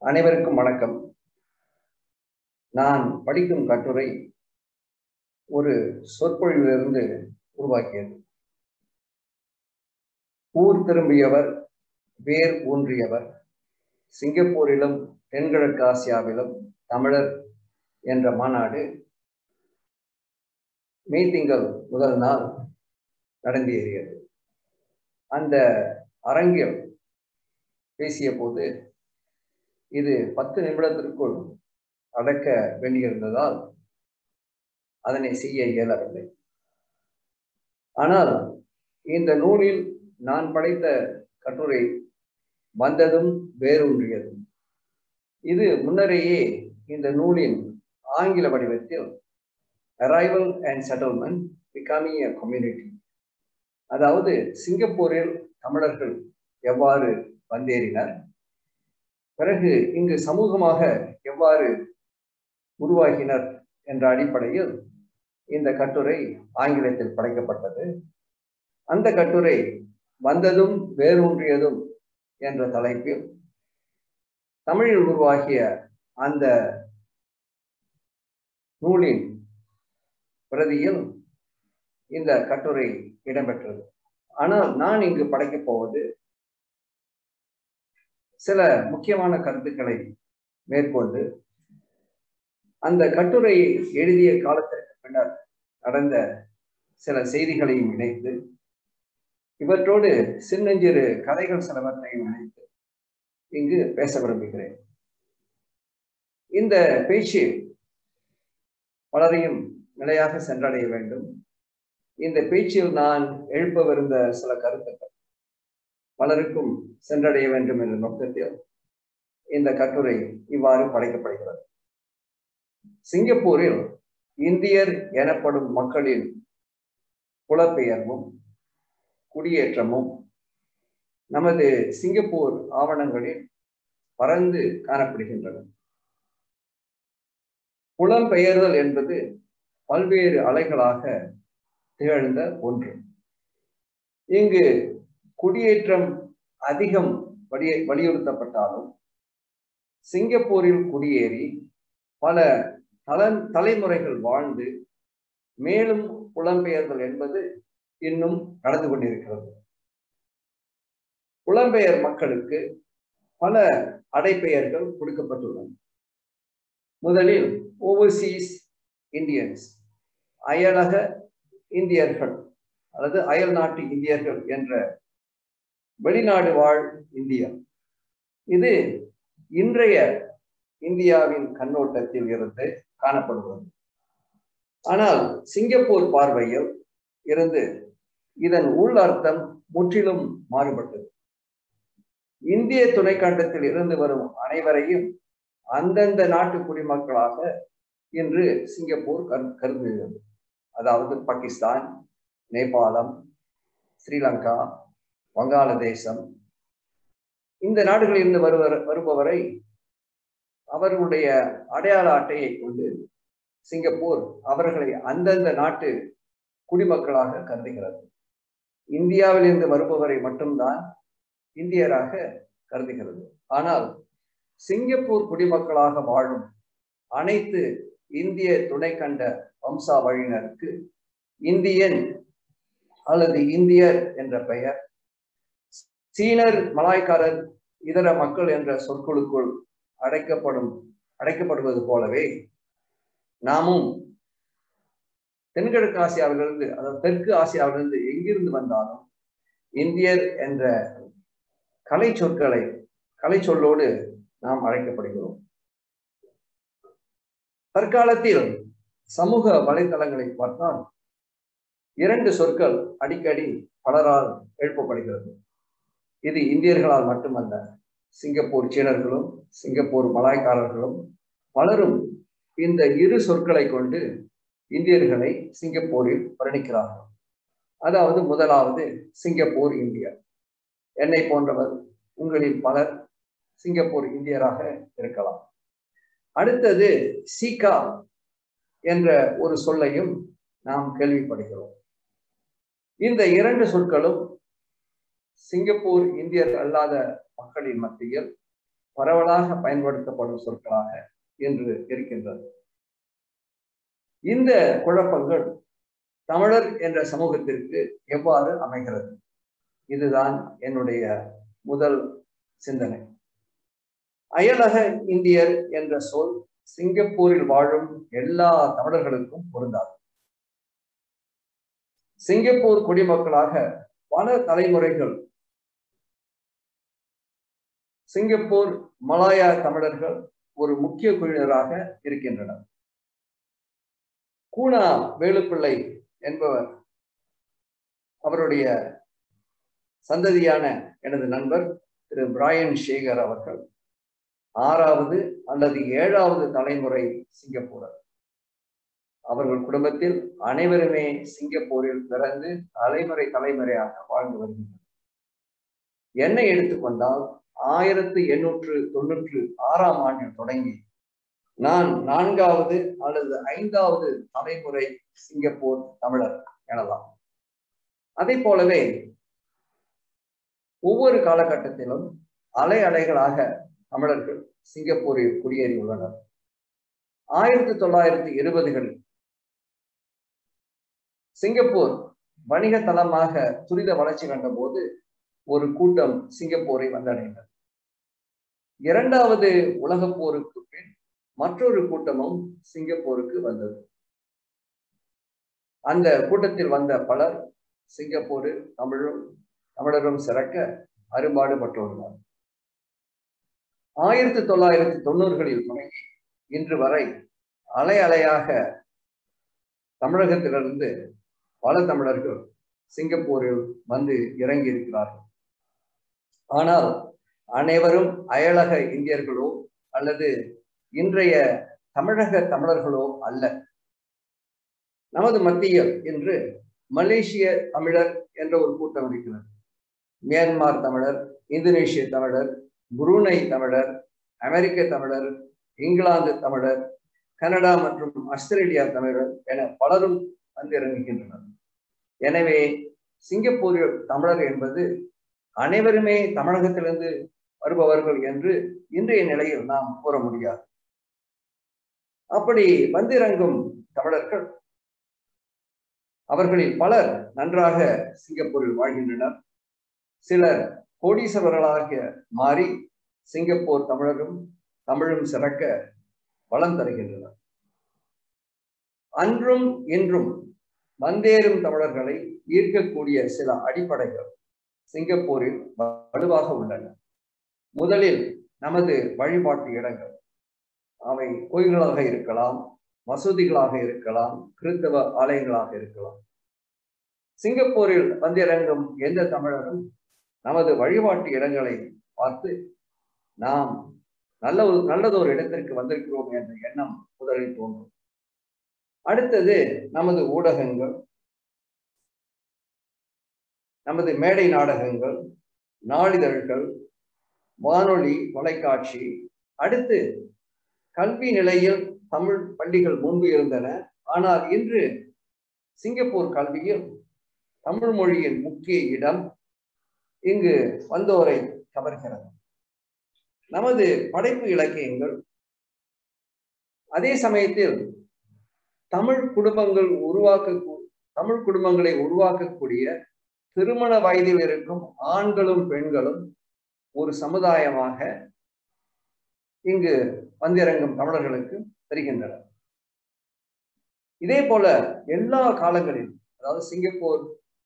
அனைவருக்கும் வணக்கம். நான் படிக்கும் கட்டுரை ஒரு சொற்பொழிவிலிருந்து உருவாக்கியது. ஊர் திரும்பியவர், வேர் ஊன்றியவர், சிங்கப்பூரிலும் தென்கிழக்கு ஆசியாவிலும் தமிழர் என்ற மாநாடு மே திங்கள் முதல் நாள் நடந்தேறியது. அந்த அரங்கில் பேசிய போது இது 10 நிமிடத்திற்குள் அடக்க வேண்டியிருந்ததால் அதனை செய்ய இயலவில்லை. ஆனால் இந்த நூலில் நான் படைத்த கட்டுரை வந்ததும் வேரூன்றியதும். இது முன்னரேயே இந்த நூலின் ஆங்கில வடிவத்தில் arrival and settlement becoming a community, அதாவது சிங்கப்பூரில் தமிழர்கள் எவ்வாறு வந்தேறினர், பிறகு இங்கு சமூகமாக எவ்வாறு உருவாகினர் என்ற அடிப்படையில் இந்த கட்டுரை ஆங்கிலத்தில் படைக்கப்பட்டது. அந்த கட்டுரை வந்ததும் வேரூன்றியதும் என்ற தலைப்பில் தமிழில் உருவாகிய அந்த நூலின் பிரதியில் இந்த கட்டுரை இடம்பெற்றது. ஆனால் நான் இங்கு படைக்கப் போவது சில முக்கியமான கருத்துக்களை மேற்கொண்டு அந்த கட்டுரையை எழுதிய காலத்திற்கு பின்னர் நடந்த சில செய்திகளையும் இணைத்து இவற்றோடு சின்னஞ்சிறு கதைகள் சிலவற்றையும் இணைத்து இங்கு பேச விரும்புகிறேன். இந்த பேச்சு பலரையும் நிலையாக சென்றடைய வேண்டும். இந்த பேச்சில் நான் எழுப்பவிருந்த சில கருத்துக்கள் பலருக்கும் சென்றடைய வேண்டும் என்ற நோக்கத்தில் இந்த கட்டுரை இவ்வாறு படைக்கப்படுகிறது. சிங்கப்பூரில் இந்தியர் எனப்படும் மக்களின் புலப்பெயர்வும் குடியேற்றமும் நமது சிங்கப்பூர் ஆவணங்களில் பரந்து காணப்படுகின்றன. புலம்பெயர்தல் என்பது பல்வேறு அலைகளாக திகழ்ந்த ஒன்று. இங்கு குடியேற்றம் அதிகம் வலியுறுத்தப்பட்டாலும் சிங்கப்பூரில் குடியேறி பல தலைமுறைகள் வாழ்ந்து மேலும் புலம்பெயர்தல் என்பது இன்னும் நடந்து கொண்டிருக்கிறது. புலம்பெயர் மக்களுக்கு பல அடைப்பெயர்கள் கொடுக்கப்பட்டுள்ளன. முதலில் ஓவர்சீஸ் இந்தியன்ஸ், அயலக இந்தியர்கள் அல்லது அயல் நாட்டு இந்தியர்கள் என்ற வெளிநாடு வாழ் இந்தியர். இது இன்றைய இந்தியாவின் கண்ணோட்டத்தில் இருந்து காணப்படுகிறது. ஆனால் சிங்கப்பூர் பார்வையில் இருந்து இதன் உள் அர்த்தம் முற்றிலும் மாறுபட்டது. இந்திய துணைக்கண்டத்தில் இருந்து வரும் அனைவரையும் அந்தந்த நாட்டு குடிமக்களாக இன்று சிங்கப்பூர் கருதுகிறது. அதாவது பாகிஸ்தான், நேபாளம், ஸ்ரீலங்கா, வங்காளதேசம், இந்த நாடுகளில் இருந்து வருபவரை அவர்களுடைய அடையாள அட்டையை கொண்டு சிங்கப்பூர் அவர்களை அந்தந்த நாட்டு குடிமக்களாக கருதுகிறது. இந்தியாவில் இருந்து வருபவரை மட்டும்தான் இந்தியராக கருதுகிறது. ஆனால் சிங்கப்பூர் குடிமக்களாக வாழும் அனைத்து இந்திய துணைக்கண்ட வம்சாவழியினருக்கு இந்தியன் அல்லது இந்தியர் என்ற பெயர் சீனர், மலாய்க்காரர், இதர மக்கள் என்ற சொற்களுக்குள் அடைக்கப்படுவது போலவே நாமும் தென்கிழக்கு ஆசியாவிலிருந்து, அதாவது தெற்கு ஆசியாவிலிருந்து எங்கிருந்து வந்தாலும் இந்தியர் என்ற கலை சொல்லோடு நாம் அழைக்கப்படுகிறோம். தற்காலத்தில் சமூக வலைதளங்களை பார்த்தால் 2 சொற்கள் அடிக்கடி பலரால் எழுப்பப்படுகிறது. இது இந்தியர்களால் மட்டுமல்ல, சிங்கப்பூர் சீனர்களும் சிங்கப்பூர் மலாய்க்காரர்களும் பலரும் இந்த 2 சொற்களை கொண்டு இந்தியர்களை சிங்கப்பூரில் வர்ணிக்கிறார்கள். அதாவது முதலாவது சிங்கப்பூர் இந்தியர். என்னை போன்றவர் உங்களில் பலர் சிங்கப்பூர் இந்தியராக இருக்கலாம். அடுத்தது சீகா என்ற ஒரு சொல்லையும் நாம் கேள்விப்படுகிறோம். இந்த 2 சொற்களும் சிங்கப்பூர் இந்தியர் அல்லாத மக்களின் மத்தியில் பரவலாக பயன்படுத்தப்படும் சொற்களாக இன்று இருக்கின்றது. இந்த குழப்பங்கள் தமிழர் என்ற சமூகத்திற்கு எவ்வாறு அமைகிறது? இதுதான் என்னுடைய முதல் சிந்தனை. அயலக இந்தியர் என்ற சொல் சிங்கப்பூரில் வாழும் எல்லா தமிழர்களுக்கும் பொருந்தாது. சிங்கப்பூர் குடிமக்களாக பல தலைமுறைகள் சிங்கப்பூர் மலாயா தமிழர்கள் ஒரு முக்கிய குழுவினராக இருக்கின்றனர். கூனா வேலுப்பிள்ளை என்பவர், அவருடைய சந்ததியான எனது நண்பர் திரு பிராயன் சேகர் அவர்கள் 6வது அல்லது 7வது தலைமுறை சிங்கப்பூரர். அவர்கள் குடும்பத்தில் அனைவருமே சிங்கப்பூரில் பிறந்து தலைமுறையாக வாழ்ந்து வருகின்றனர். என்னை எடுத்துக்கொண்டால் 1896ஆம் ஆண்டில் தொடங்கி நான் 4வது அல்லது 5வது தலைமுறை சிங்கப்பூர் தமிழர் எனலாம். அதே போலவே ஒவ்வொரு காலகட்டத்திலும் அலைகளாக தமிழர்கள் சிங்கப்பூரில் குடியேறியுள்ளனர். 1920களில் சிங்கப்பூர் வணிக தளமாக துரித வளர்ச்சி கண்ட போது ஒரு கூட்டம் சிங்கப்பூரை வந்தடைந்தது. 2வது உலகப் போருக்கு பின் மற்றொரு கூட்டமும் சிங்கப்பூருக்கு வந்தது. அந்த கூட்டத்தில் வந்த பலர் சிங்கப்பூரில் தமிழரும் சிறக்க அரும்பாடுபட்டுள்ளனர். 1990களில் தொடங்கி இன்று வரை அலையாக தமிழகத்திலிருந்து பல தமிழர்கள் சிங்கப்பூரில் வந்து இறங்கி இருக்கிறார்கள். ஆனால் அனைவரும் அயலக இந்தியர்களோ அல்லது இன்றைய தமிழக தமிழர்களோ அல்ல. நமது மத்தியில் இன்று மலேசிய தமிழர் என்ற ஒரு கூட்டம் இருக்கிறது. மியான்மர் தமிழர், இந்தோனேஷிய தமிழர், புரூனை தமிழர், அமெரிக்க தமிழர், இங்கிலாந்து தமிழர், கனடா மற்றும் ஆஸ்திரேலியா தமிழர் என பலரும் வந்து இறங்குகின்றனர். எனவே சிங்கப்பூரில் தமிழர் என்பது அனைவருமே தமிழகத்திலிருந்து வருபவர்கள் என்று இன்றைய நிலையில் நாம் கூற முடியாது. அப்படி வந்திறங்கும் தமிழர்கள், அவர்களில் பலர் நன்றாக சிங்கப்பூரில் வாழ்கின்றனர். சிலர் கோடீஸ்வரர்களாக மாறி சிங்கப்பூர் தமிழும் சிறக்க வளம் தருகின்றனர். அன்றும் இன்றும் வந்தேறும் தமிழர்களை ஈர்க்கக்கூடிய சில அடிப்படைகள் சிங்கப்பூரில் வலுவாக உள்ளன. முதலில் நமது வழிபாட்டு இடங்கள். அவை கோயில்களாக இருக்கலாம், மசூதிகளாக இருக்கலாம், கிறிஸ்தவ ஆலயங்களாக இருக்கலாம். சிங்கப்பூரில் வந்திறங்கும் எந்த தமிழரும் நமது வழிபாட்டு இடங்களை பார்த்து நாம் நல்லதொரு இடத்திற்கு வந்திருக்கிறோம் என்ற எண்ணம் முதலில் தோன்றும். அடுத்தது நமது ஊடகங்கள், நமது மேடை நாடகங்கள், நாளிதழ்கள், வானொலி, தொலைக்காட்சி. அடுத்து கல்வி நிலையில் தமிழ் பள்ளிகள் முன்பு இருந்தன. ஆனால் இன்று சிங்கப்பூர் கல்வியில் தமிழ் மொழியின் முக்கிய இடம் இங்கு வந்தோரை கவர்கிறது. நமது படைப்பு இலக்கியங்கள், அதே சமயத்தில் தமிழ் குடும்பங்களை உருவாக்கக்கூடிய திருமண வயதில் இருக்கும் ஆண்களும் பெண்களும் ஒரு சமுதாயமாக இங்கு வந்திறங்கும் தமிழர்களுக்கு தெரிகின்றனர். இதே போல எல்லா காலங்களிலும், அதாவது சிங்கப்பூர்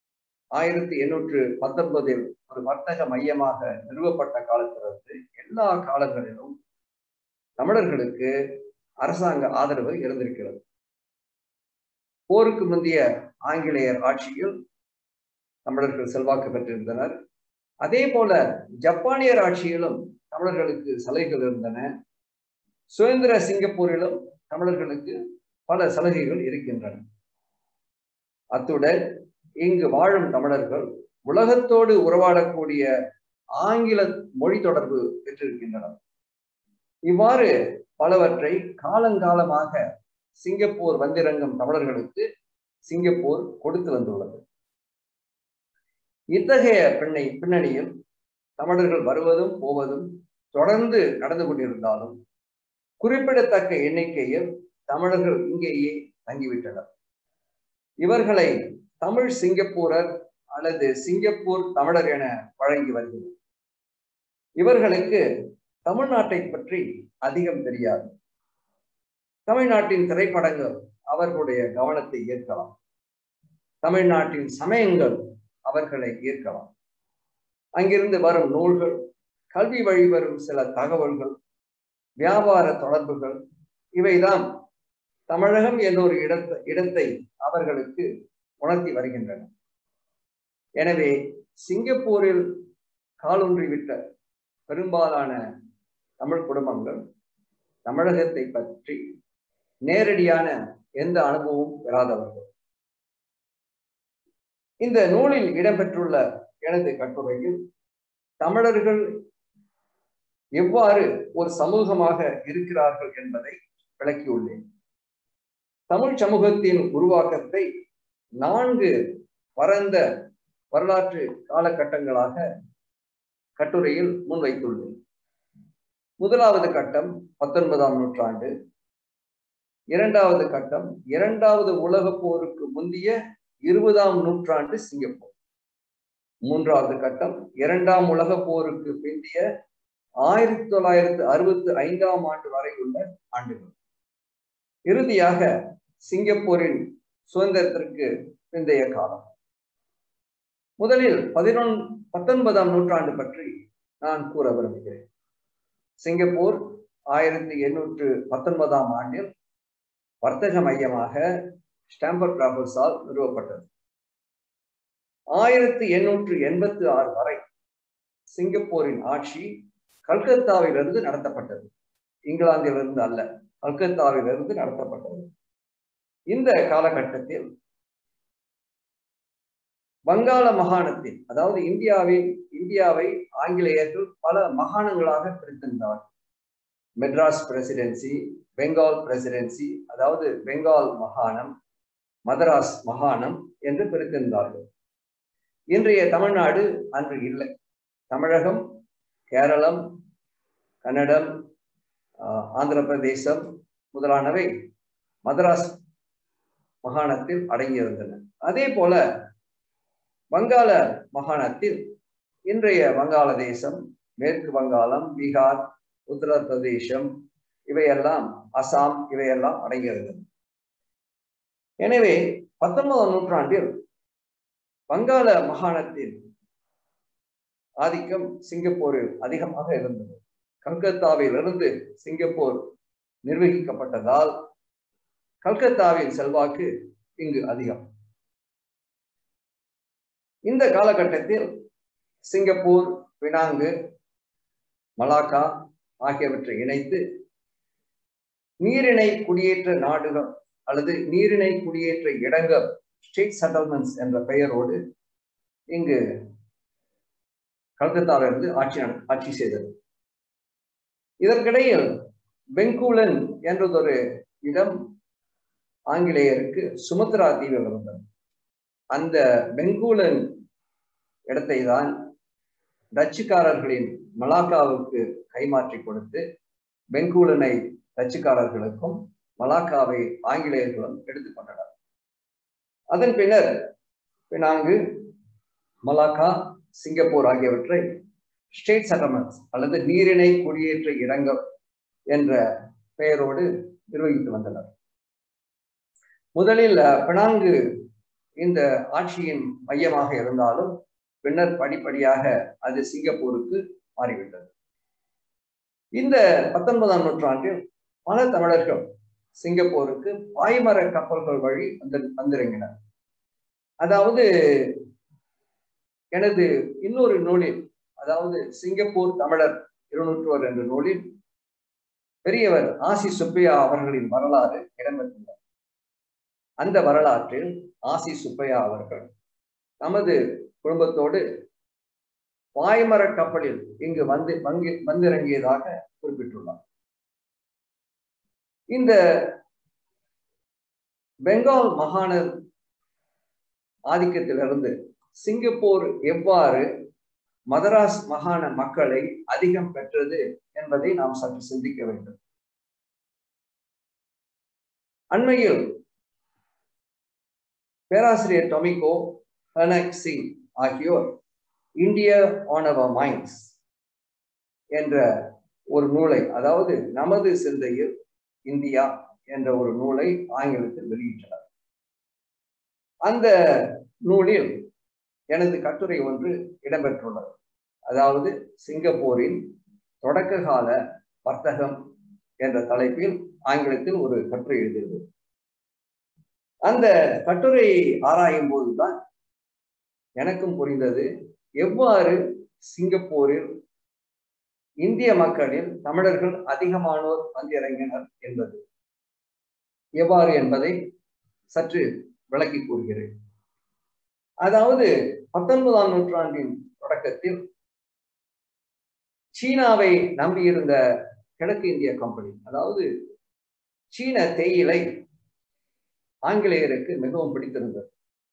1819 ஒரு வர்த்தக மையமாக நிறுவப்பட்ட காலத்திலிருந்து எல்லா காலங்களிலும் தமிழர்களுக்கு அரசாங்க ஆதரவு இருந்திருக்கிறது. போருக்கு முந்தைய ஆங்கிலேயர் ஆட்சியில் தமிழர்கள் செல்வாக்கு பெற்றிருந்தனர். அதே போல ஜப்பானியர் ஆட்சியிலும் தமிழர்களுக்கு சலுகைகள் இருந்தன. சுதந்திர சிங்கப்பூரிலும் தமிழர்களுக்கு பல சலுகைகள் இருக்கின்றன. அத்துடன் இங்கு வாழும் தமிழர்கள் உலகத்தோடு உறவாடக்கூடிய ஆங்கில மொழி தொடர்பு பெற்றிருக்கின்றனர். இவ்வாறு பலவற்றை காலங்காலமாக சிங்கப்பூர் வந்திறங்கும் தமிழர்களுக்கு சிங்கப்பூர் கொடுத்து வந்துள்ளது. இத்தகைய பின்னணியில் தமிழர்கள் வருவதும் போவதும் தொடர்ந்து நடந்து கொண்டிருந்தாலும் குறிப்பிடத்தக்க எண்ணிக்கையில் தமிழர்கள் இங்கேயே தங்கிவிட்டனர். இவர்களை தமிழ் சிங்கப்பூரர் அல்லது சிங்கப்பூர் தமிழர் என வழங்கி வருகிறது. இவர்களுக்கு தமிழ்நாட்டை பற்றி அதிகம் தெரியாது. தமிழ்நாட்டின் திரைப்படங்கள் அவர்களுடைய கவனத்தை ஈர்க்கலாம். தமிழ்நாட்டின் சமயங்கள் அவர்களை ஈர்க்கலாம். அங்கிருந்து வரும் நூல்கள், கல்வி வழி வரும் சில தகவல்கள், வியாபார தொடர்புகள், இவைதான் தமிழகம் என்ற ஒரு இடத்தை அவர்களுக்கு உணர்த்தி வருகின்றன. எனவே சிங்கப்பூரில் காலூன்றிவிட்ட பெரும்பாலான தமிழ் குடும்பங்கள் தமிழகத்தை பற்றி நேரடியான எந்த அனுபவமும் பெறாதவர்கள். இந்த நூலில் இடம்பெற்றுள்ள எனது கட்டுரையில் தமிழர்கள் எவ்வாறு ஒரு சமூகமாக இருக்கிறார்கள் என்பதை விளக்கியுள்ளேன். தமிழ் சமூகத்தின் உருவாக்கத்தை 4 பரந்த வரலாற்று காலகட்டங்களாக கட்டுரையில் முன்வைத்துள்ளேன். முதலாவது கட்டம் 19ஆம் நூற்றாண்டு, இரண்டாவது கட்டம் 2வது உலகப் போருக்கு முந்தைய 20ஆம் நூற்றாண்டு சிங்கப்பூர், மூன்றாவது கட்டம் 2ஆம் உலகப் போருக்கு பிந்தைய 1965ஆம் ஆண்டு வரை உள்ள ஆண்டுகள், இறுதியாக சிங்கப்பூரின் சுதந்திரத்திற்கு பிந்தைய காலம். முதலில் 19ஆம் நூற்றாண்டு பற்றி நான் கூற விரும்புகிறேன். சிங்கப்பூர் 1819ஆம் ஆண்டில் வர்த்தக மையமாக ஸ்டாம்பர்ட் ராஃபல்ஸால் நிறுவப்பட்டது. 1886 வரை சிங்கப்பூரின் ஆட்சி கல்கத்தாவிலிருந்து நடத்தப்பட்டது. இங்கிலாந்திலிருந்து அல்ல, கல்கத்தாவிலிருந்து நடத்தப்பட்டது. இந்த காலகட்டத்தில் வங்காள மாகாணத்தில், அதாவது இந்தியாவை ஆங்கிலேயர்கள் பல மாகாணங்களாக பிரித்திருந்தார். மெட்ராஸ் பிரசிடென்சி, பெங்கால் பிரசிடென்சி, அதாவது பெங்கால் மாகாணம், மதராஸ் மாகாணம் என்று பிரித்திருந்தார்கள். இன்றைய தமிழ்நாடு அன்று இல்லை. தமிழகம், கேரளம், கன்னடம், ஆந்திர பிரதேசம் முதலானவை மதராஸ் மாகாணத்தில் அடங்கியிருந்தன. அதே போல வங்காள மாகாணத்தில் இன்றைய வங்காளதேசம், மேற்கு வங்காளம், பீகார், உத்தரப்பிரதேசம், இவையெல்லாம் அசாம், இவையெல்லாம் அடங்கியிருந்தன. எனவே 19ஆம் நூற்றாண்டில் வங்காள மாகாணத்தின் ஆதிக்கம் சிங்கப்பூரில் அதிகமாக இருந்தது. கல்கத்தாவில் இருந்து சிங்கப்பூர் நிர்வகிக்கப்பட்டதால் கல்கத்தாவின் செல்வாக்கு இங்கு அதிகம். இந்த காலகட்டத்தில் சிங்கப்பூர், பினாங்கு, மலாக்கா ஆகியவற்றை இணைத்து நீரிணை குடியேற்ற நாடுகள் அல்லது நீரிணை குடியேற்ற இடங்கள், ஸ்டேட் செட்டில்மெண்ட்ஸ் என்ற பெயரோடு இங்கு கல்கத்தாவிலிருந்து ஆட்சி செய்தது. இதற்கிடையில் பெங்கூலன் என்றதொரு இடம் ஆங்கிலேயருக்கு சுமத்ரா தீவில் இருந்தது. அந்த பெங்கூலன் இடத்தை தான் டச்சுக்காரர்களின் மலாக்காவுக்கு கைமாற்றி கொடுத்து பெங்கூலனை டச்சுக்காரர்களுக்கும் மலாக்காவை ஆங்கிலேயர்களும் எடுத்துக்கொண்டனர். அதன் பின்னர் பினாங்கு, மலாக்கா, சிங்கப்பூர் ஆகியவற்றை ஸ்டேட் செட்டில்மெண்ட்ஸ் அல்லது நீரிணை குடியேற்ற இடங்கள் என்ற பெயரோடு நிர்வகித்து வந்தனர். முதலில் பினாங்கு இந்த ஆட்சியின் மையமாக இருந்தாலும் பின்னர் படிப்படியாக அது சிங்கப்பூருக்கு மாறிவிட்டது. இந்த 19ஆம் நூற்றாண்டில் பல தமிழர்கள் சிங்கப்பூருக்கு பாய்மர கப்பல்கள் வழி வந்திறங்கினர். அதாவது எனது இன்னொரு நூலில், அதாவது சிங்கப்பூர் தமிழர் 201 என்ற நூலில் பெரியவர் ஆசி சுப்பையா அவர்களின் வரலாறு இடம்பெற்றுள்ளது. அந்த வரலாற்றில் ஆசி சுப்பையா அவர்கள் நமது குடும்பத்தோடு பாய்மர கப்பலில் இங்கு வந்திறங்கியதாக குறிப்பிட்டுள்ளார். இந்த பெங்கால் மாகாண ஆதிக்கத்திலிருந்து சிங்கப்பூர் எவ்வாறு மதராஸ் மாகாண மக்களை அதிகம் பெற்றது என்பதை நாம் சற்று சிந்திக்க வேண்டும். அண்மையில் பேராசிரியர் டொமிகோ ஹனக் சிங் ஆகியோர் இந்தியா ஆன் அவர் மைண்ட்ஸ் என்ற ஒரு நூலை, அதாவது நமது சிந்தையில் இந்தியா என்ற ஒரு நூலை ஆங்கிலத்தில் வெளியிட்டனர். அந்த நூலில் எனது கட்டுரை ஒன்று இடம்பெற்றுள்ளது. அதாவது சிங்கப்பூரின் தொடக்க கால வர்த்தகம் என்ற தலைப்பில் ஆங்கிலத்தில் ஒரு கட்டுரை எழுதியது. அந்த கட்டுரையை ஆராயும் போதுதான் எனக்கும் புரிந்தது எவ்வாறு சிங்கப்பூரில் இந்திய மக்களில் தமிழர்கள் அதிகமானோர் வந்திறங்கினர் என்பது எவ்வாறு என்பதை சற்று விளக்கி கூறுகிறேன். அதாவது 19ஆம் நூற்றாண்டின் தொடக்கத்தில் சீனாவை நம்பியிருந்த கிழக்கு இந்திய கம்பெனி, அதாவது சீன தேயிலை ஆங்கிலேயருக்கு மிகவும் பிடித்திருந்தது.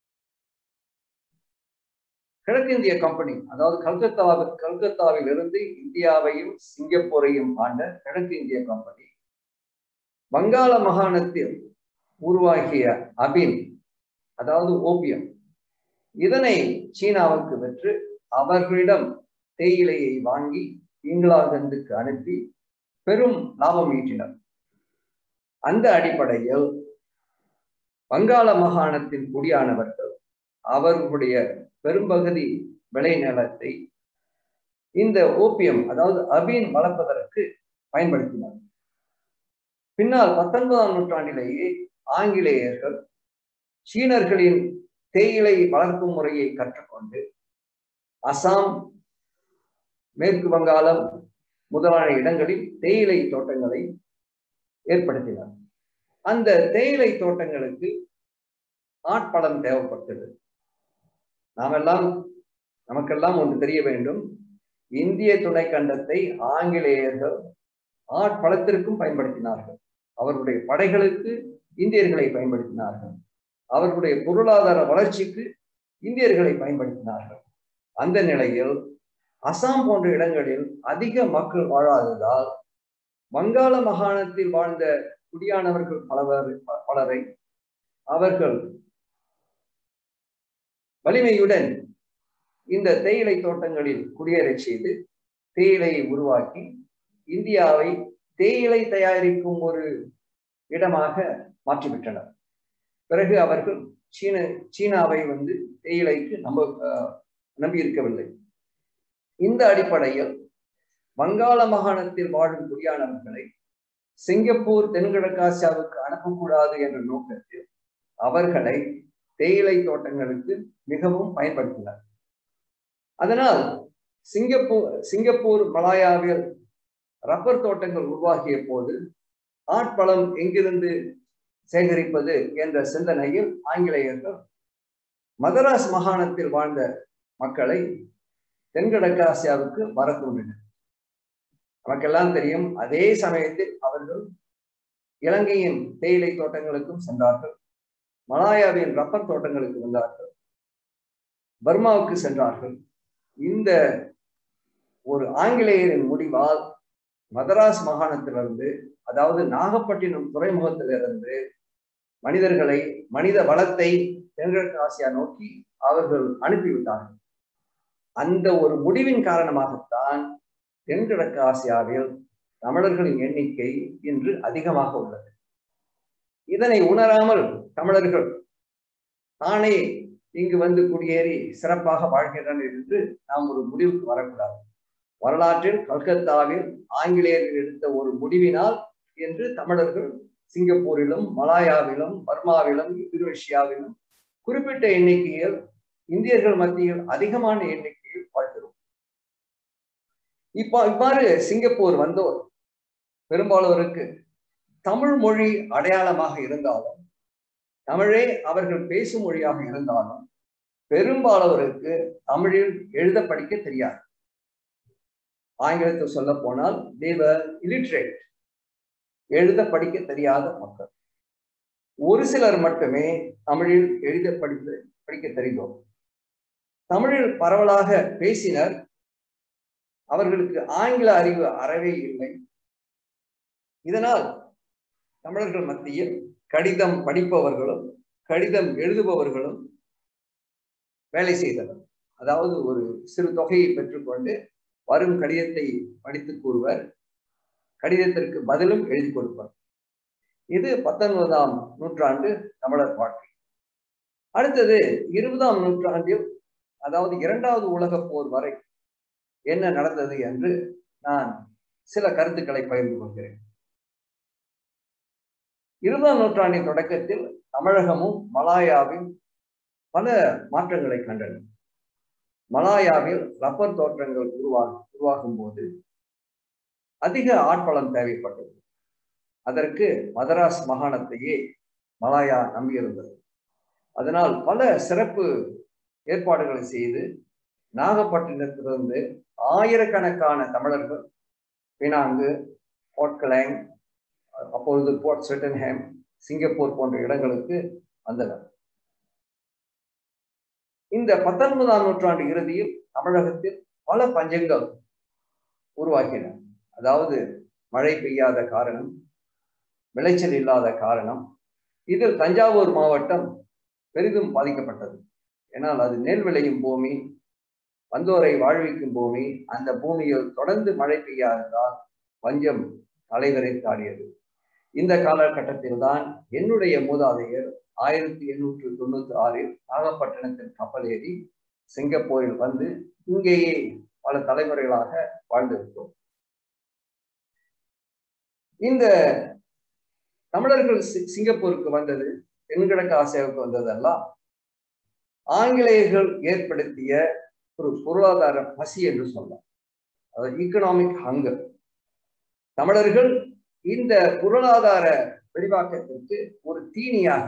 கிழக்கிந்திய கம்பெனி, அதாவது கல்கத்தாவில் இருந்து இந்தியாவையும் சிங்கப்பூரையும் ஆண்ட கிழக்கு இந்திய கம்பெனி வங்காள மாகாணத்தில் உருவாகிய அபின், அதாவது ஓபியம், இதனை சீனாவுக்கு விற்று அவர்களிடம் தேயிலையை வாங்கி இங்கிலாந்துக்கு அனுப்பி பெரும் லாபம் ஈட்டினர். அந்த அடிப்படையில் வங்காள மாகாணத்தின் குடியானவர்கள் அவர்களுடைய பெரும்பகுதி விளைநிலத்தை இந்த ஓபியம், அதாவது அபின் வளர்ப்பதற்கு பயன்படுத்தினார். பின்னால் 19ஆம் நூற்றாண்டிலேயே ஆங்கிலேயர்கள் சீனர்களின் தேயிலை வளர்க்கும் முறையை கற்றுக்கொண்டு அசாம், மேற்கு வங்காளம் முதலான இடங்களில் தேயிலை தோட்டங்களை ஏற்படுத்தினார். அந்த தேயிலை தோட்டங்களுக்கு ஆட்பலம் தேவைப்பட்டது. நமக்கெல்லாம் ஒன்று தெரிய வேண்டும், இந்திய துணைக்கண்டத்தை ஆங்கிலேயர்கள் ஆட்பலத்திற்கும் பயன்படுத்தினார்கள். அவர்களுடைய படைகளுக்கு இந்தியர்களை பயன்படுத்தினார்கள். அவர்களுடைய பொருளாதார வளர்ச்சிக்கு இந்தியர்களை பயன்படுத்தினார்கள். அந்த நிலையில் அசாம் போன்ற இடங்களில் அதிக மக்கள் வாழாததால் வங்காள மாகாணத்தில் வாழ்ந்த குடியானவர்கள் பலரை அவர்கள் வலிமையுடன் இந்த தேயிலை தோட்டங்களில் குடியேறச் செய்து தேயிலையை உருவாக்கி இந்தியாவை தேயிலை தயாரிக்கும் ஒரு இடமாக மாற்றிவிட்டனர். பிறகு அவர்கள் சீனாவை தேயிலைக்கு நம்பியிருக்கவில்லை. இந்த அடிப்படையில் வங்காள மாகாணத்தில் வாழும் குடியானவர்களை சிங்கப்பூர் தென்கிழக்காசியாவுக்கு அனுப்பக்கூடாது என்ற நோக்கத்தில் அவர்களை தேயிலை தோட்டங்களுக்கு மிகவும் பயன்படுத்தினார். அதனால் சிங்கப்பூர் மலாயாவில் ரப்பர் தோட்டங்கள் உருவாகிய போது ஆட்பலம் எங்கிருந்து சேகரிப்பது என்ற சிந்தனையில் ஆங்கிலேயர்கள் மதராஸ் மாகாணத்தில் வாழ்ந்த மக்களை தென்கிழக்காசியாவுக்கு வர தூண்டினர். நமக்கெல்லாம் தெரியும், அதே சமயத்தில் அவர்கள் இலங்கையின் தேயிலை தோட்டங்களுக்கும் சென்றார்கள், மலாயாவின் ரப்பர் தோட்டங்களுக்கு வந்தார்கள், பர்மாவுக்கு சென்றார்கள். இந்த ஒரு ஆங்கிலேயரின் முடிவால் மதராஸ் மாகாணத்திலிருந்து, அதாவது நாகப்பட்டினம் துறைமுகத்திலிருந்து மனித வளத்தை தென்கிழக்கு ஆசியா நோக்கி அவர்கள் அனுப்பிவிட்டார்கள். அந்த ஒரு முடிவின் காரணமாகத்தான் தென்கிழக்கு ஆசியாவில் தமிழர்களின் எண்ணிக்கை இன்று அதிகமாக உள்ளது. இதனை உணராமல் தமிழர்கள் தானே இங்கு குடியேறி சிறப்பாக வாழ்கின்றனர் என்று நாம் ஒரு முடிவுக்கு வரக்கூடாது. வரலாற்றில் கல்கத்தாவில் ஆங்கிலேயர்கள் எடுத்த ஒரு முடிவினால் என்று தமிழர்கள் சிங்கப்பூரிலும் மலாயாவிலும் பர்மாவிலும் இந்தோனேஷியாவிலும் குறிப்பிட்ட எண்ணிக்கையில் இந்தியர்கள் மத்தியில் அதிகமான எண்ணிக்கையில் வாழ்கிறோம். இவ்வாறு சிங்கப்பூர் வந்தோர் பெரும்பாலோருக்கு தமிழ் மொழி அடையாளமாக இருந்தாலும், தமிழே அவர்கள் பேசும் மொழியாக இருந்தாலும், பெரும்பாலோருக்கு தமிழில் எழுத படிக்க தெரியாது. ஆங்கிலத்தில் சொல்ல போனால் they were illiterate, எழுத படிக்க தெரியாத மக்கள். ஒரு சிலர் மட்டுமே தமிழில் எழுத படிக்க தெரிந்தோம். தமிழில் பரவலாக பேசினர், அவர்களுக்கு ஆங்கில அறிவு அறவே இல்லை. இதனால் தமிழர்கள் மத்தியில் கடிதம் படிப்பவர்களும் கடிதம் எழுதுபவர்களும் வேலை செய்தனர். அதாவது ஒரு சிறு தொகையை பெற்றுக்கொண்டு வரும் கடிதத்தை படித்து கூறுவர், கடிதத்திற்கு பதிலும் எழுதி கொடுப்பார். இது 19ஆம் நூற்றாண்டு தமிழர் வாழ்க்கை. அடுத்தது 20ஆம் நூற்றாண்டில், அதாவது 2வது உலகப் போர் வரை என்ன நடந்தது என்று நான் சில கருத்துக்களை பகிர்ந்து கொள்கிறேன். 20ஆம் நூற்றாண்டின் தொடக்கத்தில் தமிழகமும் மலாயாவில் பல மாற்றங்களை கண்டன. மலாயாவில் ரப்பர் தோட்டங்கள் உருவாகும் போது அதிக ஆட்பலம் தேவைப்பட்டது. அதற்கு மதராஸ் மாகாணத்தையே மலாயா நம்பியிருந்தது. அதனால் பல சிறப்பு ஏற்பாடுகளை செய்து நாகப்பட்டினத்திலிருந்து ஆயிரக்கணக்கான தமிழர்கள் பினாங்கு, போர்ட் கிளாங், அப்பொழுது போர்ட் ஸ்வெட்டன்ஹாம், சிங்கப்பூர் போன்ற இடங்களுக்கு வந்தனர். இந்த 19ஆம் நூற்றாண்டு இறுதியில் தமிழகத்தில் பல பஞ்சங்கள் உருவாக்கின. அதாவது மழை பெய்யாத காரணம், விளைச்சல் இல்லாத காரணம். இதில் தஞ்சாவூர் மாவட்டம் பெரிதும் பாதிக்கப்பட்டது. ஏனால் அது நெல் விளையும் பூமி, வந்தோரை வாழ்விக்கும் பூமி. அந்த பூமியில் தொடர்ந்து மழை பெய்யாததால் பஞ்சம் தலைவரைத்தாடியது. இந்த காலகட்டத்தில் தான் என்னுடைய மூதாதையர் 1896 நாகப்பட்டினத்தில் கப்பல் ஏறி சிங்கப்பூரில் வந்து இங்கேயே பல தலைமுறைகளாக வாழ்ந்திருக்கிறோம். இந்த தமிழர்கள் சிங்கப்பூருக்கு வந்தது, தென்கிழக்கு ஆசியாவுக்கு வந்ததெல்லாம் ஆங்கிலேயர்கள் ஏற்படுத்திய ஒரு பொருளாதார பசி என்று சொல்லலாம். அதாவது ஈக்கனாமிக் ஹங்கர். தமிழர்கள் இந்த பொருளாதார விரிவாக்கத்திற்கு ஒரு தீனியாக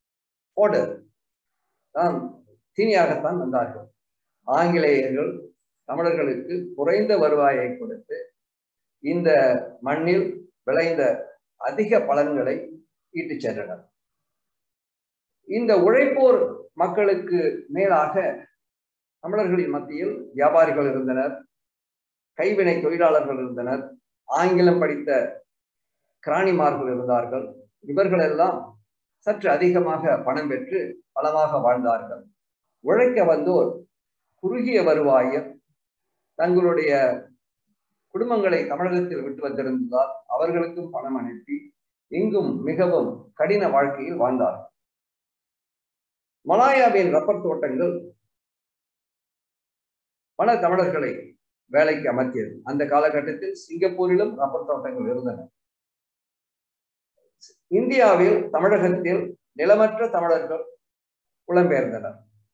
தீனியாகத்தான் வந்தார்கள். ஆங்கிலேயர்கள் தமிழர்களுக்கு குறைந்த வருவாயை கொடுத்து இந்த மண்ணில் விளைந்த அதிக பலன்களை ஈட்டுச் சென்றனர். இந்த உழைப்போர் மக்களுக்கு மேலாக தமிழர்களின் மத்தியில் வியாபாரிகள் இருந்தனர், கைவினை தொழிலாளர்கள் இருந்தனர், ஆங்கிலம் படித்த கிராணிமார்கள் இருந்தார்கள். இவர்கள் எல்லாம் சற்று அதிகமாக பணம் பெற்று பலமாக வாழ்ந்தார்கள். உழைக்க வந்தோர் குறுகிய வருவாயில் தங்களுடைய குடும்பங்களை தமிழகத்தில் விட்டு வந்திருந்ததால் அவர்களுக்கும் பணம் அனுப்பி இங்கும் மிகவும் கடின வாழ்க்கையில் வாழ்ந்தார்கள். மலாயாவின் ரப்பர் தோட்டங்கள் பல தமிழர்களை வேலைக்கு அமர்த்தியது. அந்த காலகட்டத்தில் சிங்கப்பூரிலும் ரப்பர் தோட்டங்கள் இருந்தன. இந்தியாவில் தமிழகத்தில் நிலமற்ற தமிழர்கள் புலம்பெயர்ந்தனர்.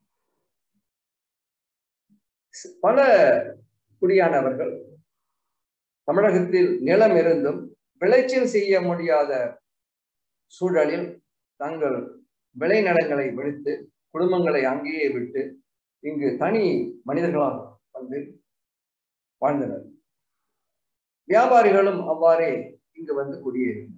பல குடியானவர்கள் தமிழகத்தில் நிலம் இருந்தும் விளைச்சல் செய்ய முடியாத சூழலில் தங்கள் விளைநிலங்களை விடுத்து குடும்பங்களை அங்கேயே விட்டு இங்கு தனி மனிதர்களாக வந்து வாழ்ந்தனர். வியாபாரிகளும் அவ்வாறே இங்கு வந்து குடியேறினர்.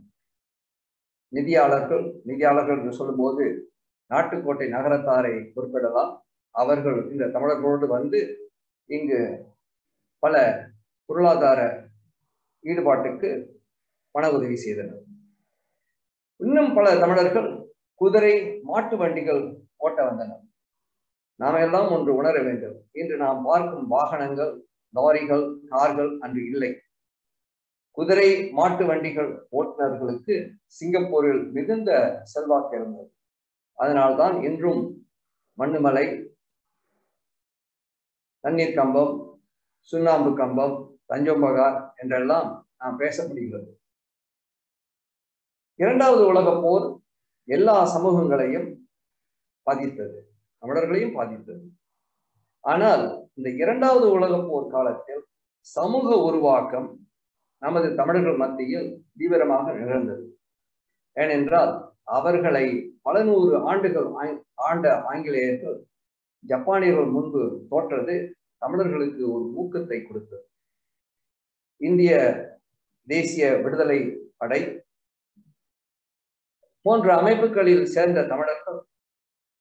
நிதியாளர்கள் என்று சொல்லும் போது நாட்டுக்கோட்டை நகரத்தாரை குறிப்பிடலாம். அவர்கள் இந்த தமிழர்களோடு வந்து இங்கு பல பொருளாதார ஈடுபாட்டுக்கு பண உதவி செய்தனர். இன்னும் பல தமிழர்கள் குதிரை, மாட்டு வண்டிகள் ஓட்ட வந்தனர். நாம் எல்லாம் ஒன்று உணர வேண்டும். இன்று நாம் பார்க்கும் வாகனங்கள், லாரிகள், கார்கள் அன்று இல்லை. குதிரை, மாட்டு வண்டிகள் ஓட்டுநர்களுக்கு சிங்கப்பூரில் மிகுந்த செல்வாக்கு இருந்தது. அதனால்தான் இன்றும் மண்ணுமலை, தண்ணீர் கம்பம், சுண்ணாம்பு கம்பம், தஞ்சோம்பகார் என்றெல்லாம் நாம் பேச முடிகிறது. 2வது உலகப் போர் எல்லா சமூகங்களையும் பாதித்தது, தமிழர்களையும் பாதித்தது. ஆனால் இந்த 2வது உலகப் போர் காலத்தில் சமூக உருவாக்கம் நமது தமிழர்கள் மத்தியில் தீவிரமாக நிகழ்ந்தது. ஏனென்றால் அவர்களை பல நூறு ஆண்டுகள் ஆண்ட ஆங்கிலேயர்கள் ஜப்பானியர்கள் முன்பு தோற்றது தமிழர்களுக்கு ஒரு ஊக்கத்தை கொடுத்தது. இந்திய தேசிய விடுதலை படை போன்ற அமைப்புகளில் சேர்ந்த தமிழர்கள்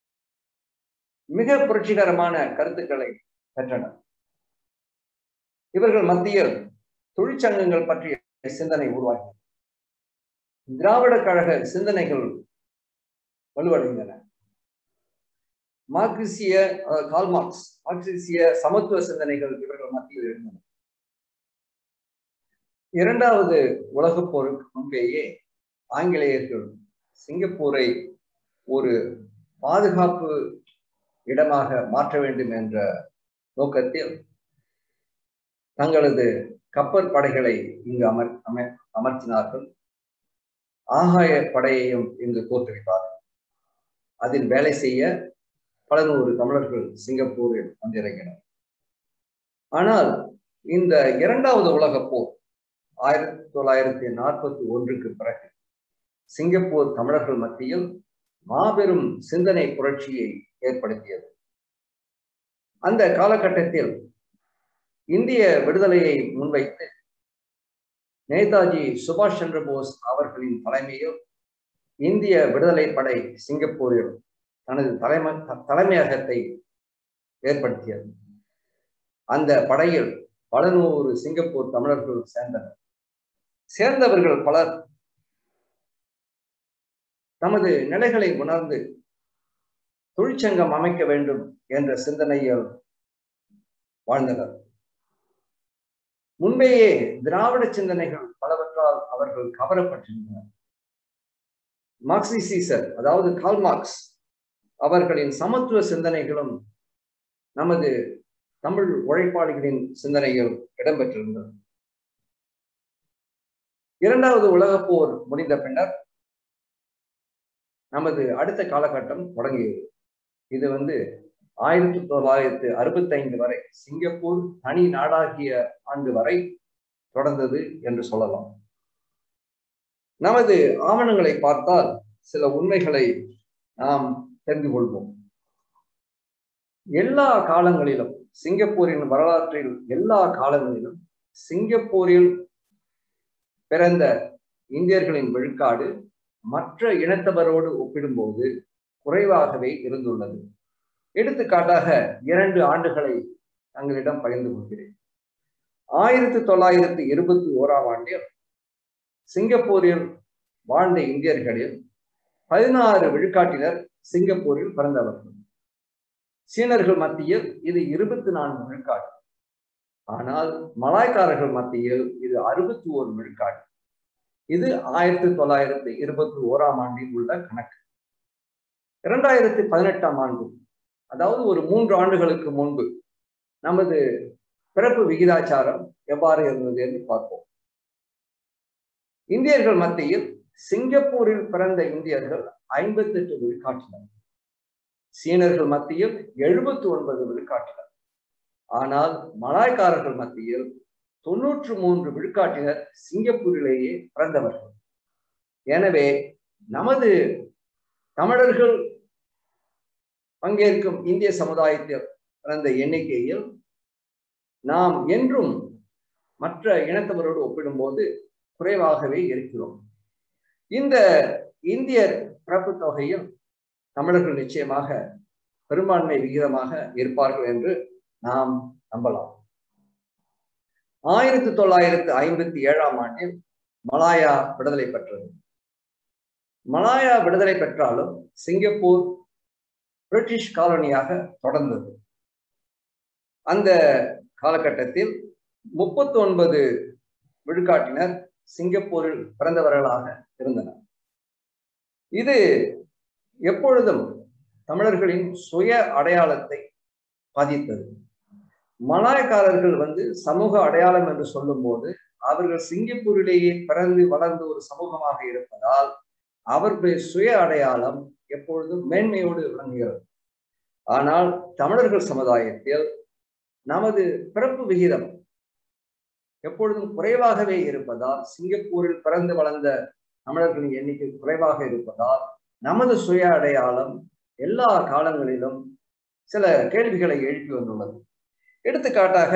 மிக புரட்சிகரமான கருத்துக்களை பெற்றனர். இவர்கள் மத்தியில் தொழிற்சங்கங்கள் பற்றிய சிந்தனை உருவாகியது. திராவிட கழக சிந்தனைகள் வலுவடைந்தன. மார்க்சிய சமத்துவ சிந்தனைகள் இவர்கள் மத்தியில் இருந்தன. இரண்டாவது உலகப் போருக்கு முன்பேயே ஆங்கிலேயர்கள் சிங்கப்பூரை ஒரு பாதுகாப்பு இடமாக மாற்ற வேண்டும் என்ற நோக்கத்தில் தங்களது கப்பற் படைகளை இங்கு அமர்த்தினார்கள். ஆகாய படையையும் இங்கு தோற்றுவித்தார்கள். அதில் வேலை செய்ய பல நூறு தமிழர்கள் சிங்கப்பூரில் வந்திறங்கினர். ஆனால் இந்த இரண்டாவது உலகப் போர் 1941 பிறகு சிங்கப்பூர் தமிழர்கள் மத்தியில் மாபெரும் சிந்தனை புரட்சியை ஏற்படுத்தியது. அந்த காலகட்டத்தில் இந்திய விடுதலையை முன்வைத்து நேதாஜி சுபாஷ் சந்திர போஸ் அவர்களின் தலைமையில் இந்திய விடுதலை படை சிங்கப்பூரில் தனது தலைமையகத்தை ஏற்படுத்தியது. அந்த படையில் பல நூறு சிங்கப்பூர் தமிழர்கள் சேர்ந்தவர்கள் பலர் தமது நிலைகளை உணர்ந்து தொழிற்சங்கம் அமைக்க வேண்டும் என்ற சிந்தனையில் வாழ்ந்தனர். முன்பேயே திராவிட சிந்தனைகள் பலவற்றால் அவர்கள் கவரப்பட்டிருந்தனர். மார்க்சிசர், அதாவது கார்ல் மார்க்ஸ் அவர்களின் சமத்துவ சிந்தனைகளும் நமது தமிழ் உழைப்பாளிகளின் சிந்தனையில் இடம்பெற்றிருந்தது. இரண்டாவது உலகப் போர் முடிந்த பின்னர் நமது அடுத்த காலகட்டம் தொடங்கியது. இது 1965 வரை, சிங்கப்பூர் தனி நாடாகிய ஆண்டு வரை தொடர்ந்தது என்று சொல்லலாம். நமது ஆவணங்களை பார்த்தால் சில உண்மைகளை நாம் தெரிந்து கொள்வோம். எல்லா காலங்களிலும் சிங்கப்பூரின் வரலாற்றில் எல்லா காலங்களிலும் சிங்கப்பூரில் பிறந்த இந்தியர்களின் விழுக்காடு மற்ற இனத்தவரோடு ஒப்பிடும்போது குறைவாகவே இருந்துள்ளது. எடுத்துக்காட்டாக 2 ஆண்டுகளை தங்களிடம் பகிர்ந்து கொள்கிறேன். 1921 ஆண்டில் சிங்கப்பூரில் வாழ்ந்த இந்தியர்களில் 16 விழுக்காட்டினர் சிங்கப்பூரில் பிறந்தவர்கள். சீனர்கள் மத்தியில் இது 24 விழுக்காடு. ஆனால் மலாய்க்காரர்கள் மத்தியில் இது 61 விழுக்காடு. இது 1921 ஆண்டில் உள்ள கணக்கு. 2018 ஆண்டு, அதாவது ஒரு 3 ஆண்டுகளுக்கு முன்பு நமது பிறப்பு விகிதாச்சாரம் எவ்வாறு இருந்தது என்று பார்ப்போம். இந்தியர்கள் மத்தியில் சிங்கப்பூரில் பிறந்த இந்தியர்கள் 58 விழுக்காட்டினர். சீனர்கள் மத்தியில் 79 விழுக்காட்டினர். ஆனால் மலாய்க்காரர்கள் மத்தியில் 93 விழுக்காட்டினர் சிங்கப்பூரிலேயே பிறந்தவர்கள். எனவே நமது தமிழர்கள் பங்கேற்கும் இந்திய சமுதாயத்தில் பிறந்த எண்ணிக்கையில் நாம் என்றும் மற்ற இனத்தவரோடு ஒப்பிடும்போது குறைவாகவே இருக்கிறோம். இந்த இந்திய பிறப்பு தொகையில் தமிழர்கள் நிச்சயமாக பெரும்பான்மை விகிதமாக இருப்பார்கள் என்று நாம் நம்பலாம். 1957 ஆண்டில் மலாயா விடுதலை பெற்றது. மலாயா விடுதலை பெற்றாலும் சிங்கப்பூர் பிரிட்டிஷ் காலனியாக தொடர்ந்தது. அந்த காலகட்டத்தில் 39 விழுக்காட்டினர் சிங்கப்பூரில் பிறந்தவர்களாக இருந்தனர். இது எப்பொழுதும் தமிழர்களின் சுய அடையாளத்தை பாதித்தது. மலாய்க்காரர்கள் சமூக அடையாளம் என்று சொல்லும் போது அவர்கள் சிங்கப்பூரிலேயே பிறந்து வளர்ந்த ஒரு சமூகமாக இருப்பதால் அவர்களுடைய சுய அடையாளம் எப்பொழுதும் மேன்மையோடு விளங்குகிறது. ஆனால் தமிழர்கள் சமுதாயத்தில் நமது பிறப்பு விகிதம் எப்பொழுதும் குறைவாகவே இருப்பதால், சிங்கப்பூரில் பிறந்து வளர்ந்த தமிழர்களின் எண்ணிக்கை குறைவாக இருப்பதால் நமது சுய அடையாளம் எல்லா காலங்களிலும் சில கேள்விகளை எழுப்பி வந்துள்ளது. எடுத்துக்காட்டாக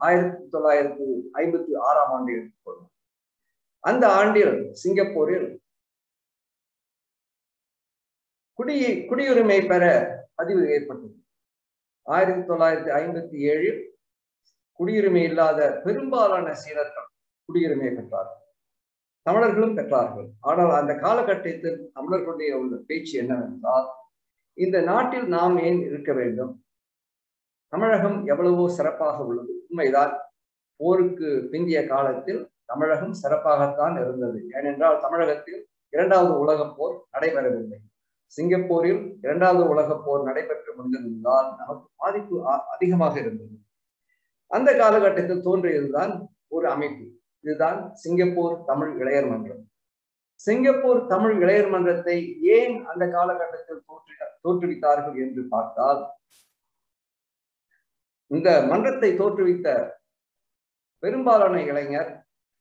1956 ஆண்டு எடுத்துக்கொள்ளும். அந்த ஆண்டில் சிங்கப்பூரில் குடியுரிமை பெற பதிவு ஏற்பட்டது. 1957 குடியுரிமை இல்லாத பெரும்பாலான சீனர்கள் குடியுரிமையை பெற்றார்கள், தமிழர்களும் பெற்றார்கள். ஆனால் அந்த காலகட்டத்தில் தமிழர்களுடைய உள்ள பேச்சு என்னவென்றால், இந்த நாட்டில் நாம் ஏன் இருக்க வேண்டும், தமிழகம் எவ்வளவோ சிறப்பாக உள்ளது. உண்மைதான், போருக்கு பிந்திய காலத்தில் தமிழகம் சிறப்பாகத்தான் இருந்தது. ஏனென்றால் தமிழகத்தில் 2வது உலகப் போர் நடைபெறவில்லை. சிங்கப்பூரில் 2வது உலகப் போர் நடைபெற்று முடிந்திருந்தால் நமக்கு பாதிப்பு அதிகமாக இருந்தது. அந்த காலகட்டத்தில் தோன்றியதுதான் ஒரு அமைப்பு, இதுதான் சிங்கப்பூர் தமிழ் இளையர் மன்றம். சிங்கப்பூர் தமிழ் இளையர் மன்றத்தை ஏன் அந்த காலகட்டத்தில் தோற்றுவித்தார்கள் என்று பார்த்தால், இந்த மன்றத்தை தோற்றுவித்த பெரும்பாலான இளைஞர்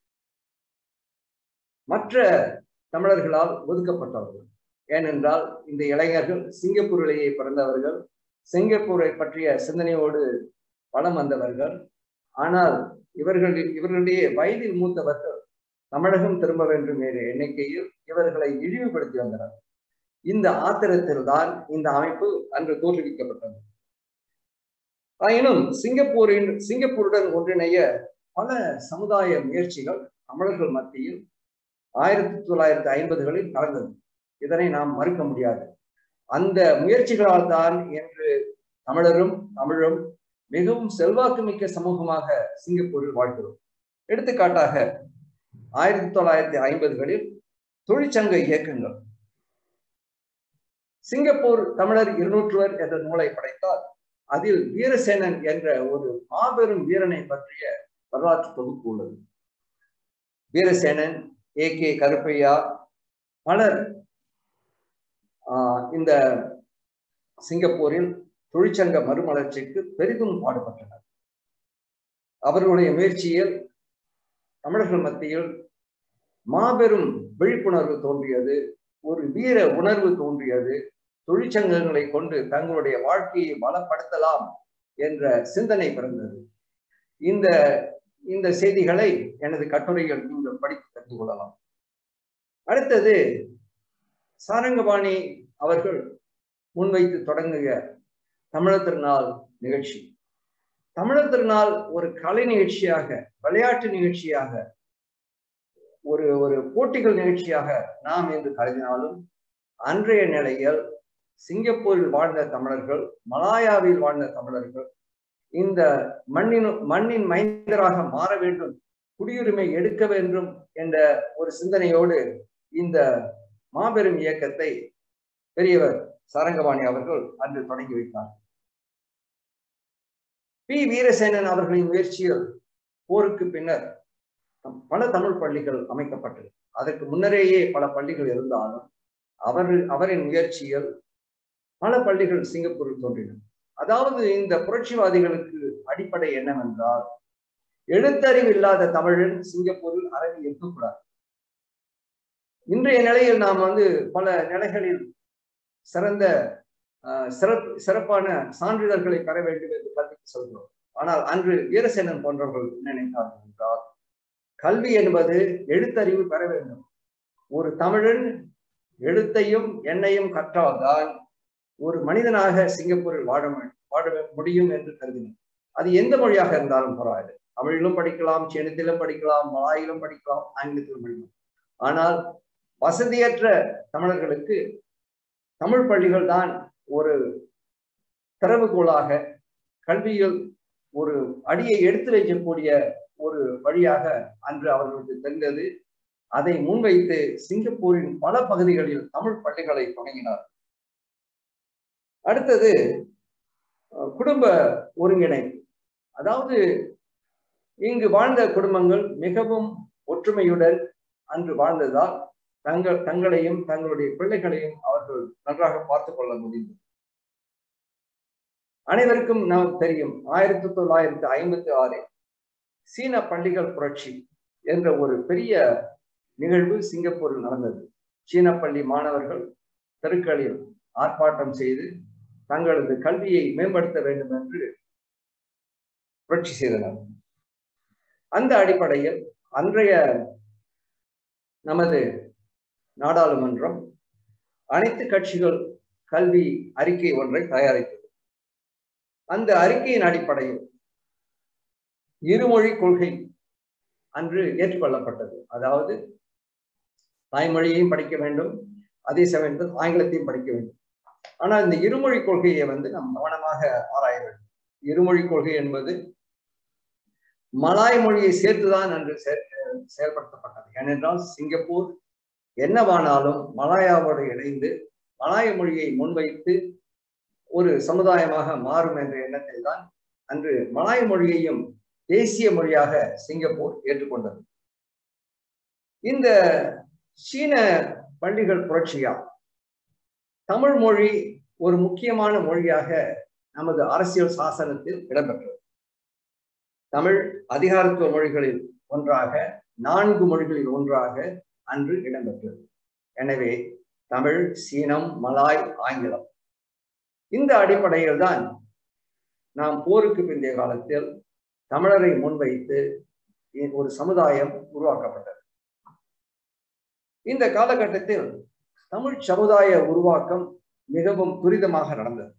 மற்ற தமிழர்களால் ஒதுக்கப்பட்டவர்கள். ஏனென்றால் இந்த இளைஞர்கள் சிங்கப்பூரிலேயே பிறந்தவர்கள், சிங்கப்பூரை பற்றிய சிந்தனையோடு வளம் வந்தவர்கள். ஆனால் இவர்களுடைய வயதில் மூத்தவர்கள் தமிழகம் திரும்ப வேண்டும் என்ற எண்ணிக்கையில் இவர்களை இழிவுபடுத்தி வந்தனர். இந்த ஆத்திரத்தில் தான் இந்த அமைப்பு அன்று தோற்றுவிக்கப்பட்டது. ஆயினும் சிங்கப்பூருடன் ஒன்றிணைய பல சமுதாய முயற்சிகள் தமிழர்கள் மத்தியில் 1950களில் நடந்தது. இதனை நாம் மறுக்க முடியாது. அந்த முயற்சிகளால் தான் இன்று தமிழும் மிகவும் செல்வாக்கு மிக்க சமூகமாக சிங்கப்பூரில் வாழ்கிறோம். எடுத்துக்காட்டாக 1950களில் தொழிற்சங்க இயக்கங்கள். சிங்கப்பூர் தமிழர் 200 என்ற நூலை படைத்தால் அதில் வீரசேனன் என்ற ஒரு மாபெரும் வீரனை பற்றிய வரலாற்று தொகுப்பு உள்ளது. வீரசேனன், AK கருப்பையா, பலர் இந்த சிங்கப்பூரில் தொழிற்சங்க மறுமலர்ச்சிக்கு பெரிதும் பாடுபட்டனர். அவர்களுடைய முயற்சியில் தமிழர்கள் மத்தியில் மாபெரும் விழிப்புணர்வு தோன்றியது, ஒரு வீர உணர்வு தோன்றியது. தொழிற்சங்கங்களை கொண்டு தங்களுடைய வாழ்க்கையை பலப்படுத்தலாம் என்ற சிந்தனை பிறந்தது. இந்த செய்திகளை எனது கட்டுரையில் நீங்கள் படித்து தெரிந்து கொள்ளலாம். அடுத்தது, சாரங்கபாணி அவர்கள் முன்வைத்து தொடங்கிய தமிழர் திருநாள் நிகழ்ச்சி. தமிழர் திருநாள் ஒரு கலை நிகழ்ச்சியாக, விளையாட்டு நிகழ்ச்சியாக, ஒரு போட்டிகள் நிகழ்ச்சியாக நாம் என்று கருதினாலும், அன்றைய நிலையில் சிங்கப்பூரில் வாழ்ந்த தமிழர்கள், மலாயாவில் வாழ்ந்த தமிழர்கள் இந்த மண்ணின் மைந்தராக மாற வேண்டும், குடியுரிமை எடுக்க வேண்டும் என்ற ஒரு சிந்தனையோடு இந்த மாபெரும் இயக்கத்தை பெரியவர் சாரங்கபாணி அவர்கள் அன்று தொடங்கி வைத்தார். பி. வீரசேனன் அவர்களின் முயற்சியில் போருக்கு பின்னர் பல தமிழ் பள்ளிகள் அமைக்கப்பட்டது. அதற்கு முன்னரேயே பல பள்ளிகள் இருந்தாலும் அவரின் முயற்சியில் பல பள்ளிகள் சிங்கப்பூரில் தோன்றின. அதாவது இந்த புரட்சிவாதிகளுக்கு அடிப்படை என்னவென்றால், எழுத்தறிவு இல்லாத தமிழன் சிங்கப்பூரில் அறவே இருக்கக்கூடாது. இன்றைய நிலையில் நாம் பல நிலைகளில் சிறப்பான சான்றிதழ்களை பெற வேண்டும் என்று கல்விக்கு சொல்கிறோம். ஆனால் அன்று வீரசேனன் போன்றவர்கள் என்ன நினைத்தார்கள் என்றால், கல்வி என்பது எழுத்தறிவு பெற வேண்டும். ஒரு தமிழன் எழுத்தையும் எண்ணையும் கற்றால்தான் ஒரு மனிதனாக சிங்கப்பூரில் வாழ முடியும் என்று கருதினார். அது எந்த மொழியாக இருந்தாலும் பரவாயில்லை, தமிழிலும் படிக்கலாம், சீனத்திலும் படிக்கலாம், மலாயிலும் படிக்கலாம், ஆங்கிலத்திலும் படிக்கலாம். ஆனால் வசதியற்ற தமிழர்களுக்கு தமிழ் பள்ளிகள் தான் ஒரு திறவுகோலாக, கல்வியில் ஒரு அடியை எடுத்து வைக்கக்கூடிய ஒரு வழியாக அன்று அவர்களுக்கு தெரிந்தது. அதை முன்வைத்து சிங்கப்பூரின் பல பகுதிகளில் தமிழ் பள்ளிகளை தொடங்கினார். அடுத்தது குடும்ப ஒருங்கிணைப்பு. அதாவது இங்கு வாழ்ந்த குடும்பங்கள் மிகவும் ஒற்றுமையுடன் அன்று வாழ்ந்ததால் தங்களையும் தங்களுடைய பிள்ளைகளையும் அவர்கள் நன்றாக பார்த்துக் கொள்ள முடிந்தது. அனைவருக்கும் நமக்கு தெரியும், 1956 சீன பள்ளிகள் புரட்சி என்ற ஒரு பெரிய நிகழ்வு சிங்கப்பூரில் நடந்தது. சீன பள்ளி மாணவர்கள் தெருக்களில் ஆர்ப்பாட்டம் செய்து தங்களது கல்வியை மேம்படுத்த வேண்டும் என்று புரட்சி செய்தனர். அந்த அடிப்படையில் அன்றைய நமது நாடாளுமன்றம் அனைத்து கட்சிகள் கல்வி அறிக்கை ஒன்றை தயாரித்தது. அந்த அறிக்கையின் அடிப்படையில் இருமொழி கொள்கை அன்று ஏற்றுக்கொள்ளப்பட்டது. அதாவது தாய்மொழியையும் படிக்க வேண்டும், அதே சமயத்தில் ஆங்கிலத்தையும் படிக்க வேண்டும். ஆனால் இந்த இருமொழி கொள்கையை நாம் கவனமாக ஆராய வேண்டும். இருமொழி கொள்கை என்பது மலாய் மொழியை சேர்த்துதான் அன்று செயல்படுத்தப்பட்டது. ஏனென்றால் சிங்கப்பூர் என்னவானாலும் மலாயாவோடு இணைந்து மலாய மொழியை முன்வைத்து ஒரு சமுதாயமாக மாறும் என்ற எண்ணத்தில் தான் அன்று மலாய மொழியையும் தேசிய மொழியாக சிங்கப்பூர் ஏற்றுக்கொண்டது. இந்த சீன பள்ளிகள் புரட்சியால் தமிழ் மொழி ஒரு முக்கியமான மொழியாக நமது அரசியல் சாசனத்தில் இடம்பெற்றது. தமிழ் அதிகாரத்துவ மொழிகளில் ஒன்றாக, 4 மொழிகளில் ஒன்றாக அன்று இடம்பெற்றது. எனவே தமிழ், சீனம், மலாய், ஆங்கிலம் இந்த அடிப்படையில் தான் நாம் போருக்கு பிந்தைய காலத்தில் தமிழரை முன்வைத்து ஒரு சமுதாயம் உருவாக்கப்பட்டது. இந்த காலகட்டத்தில் தமிழ் சமுதாய உருவாக்கம் மிகவும் துரிதமாக நடந்தது.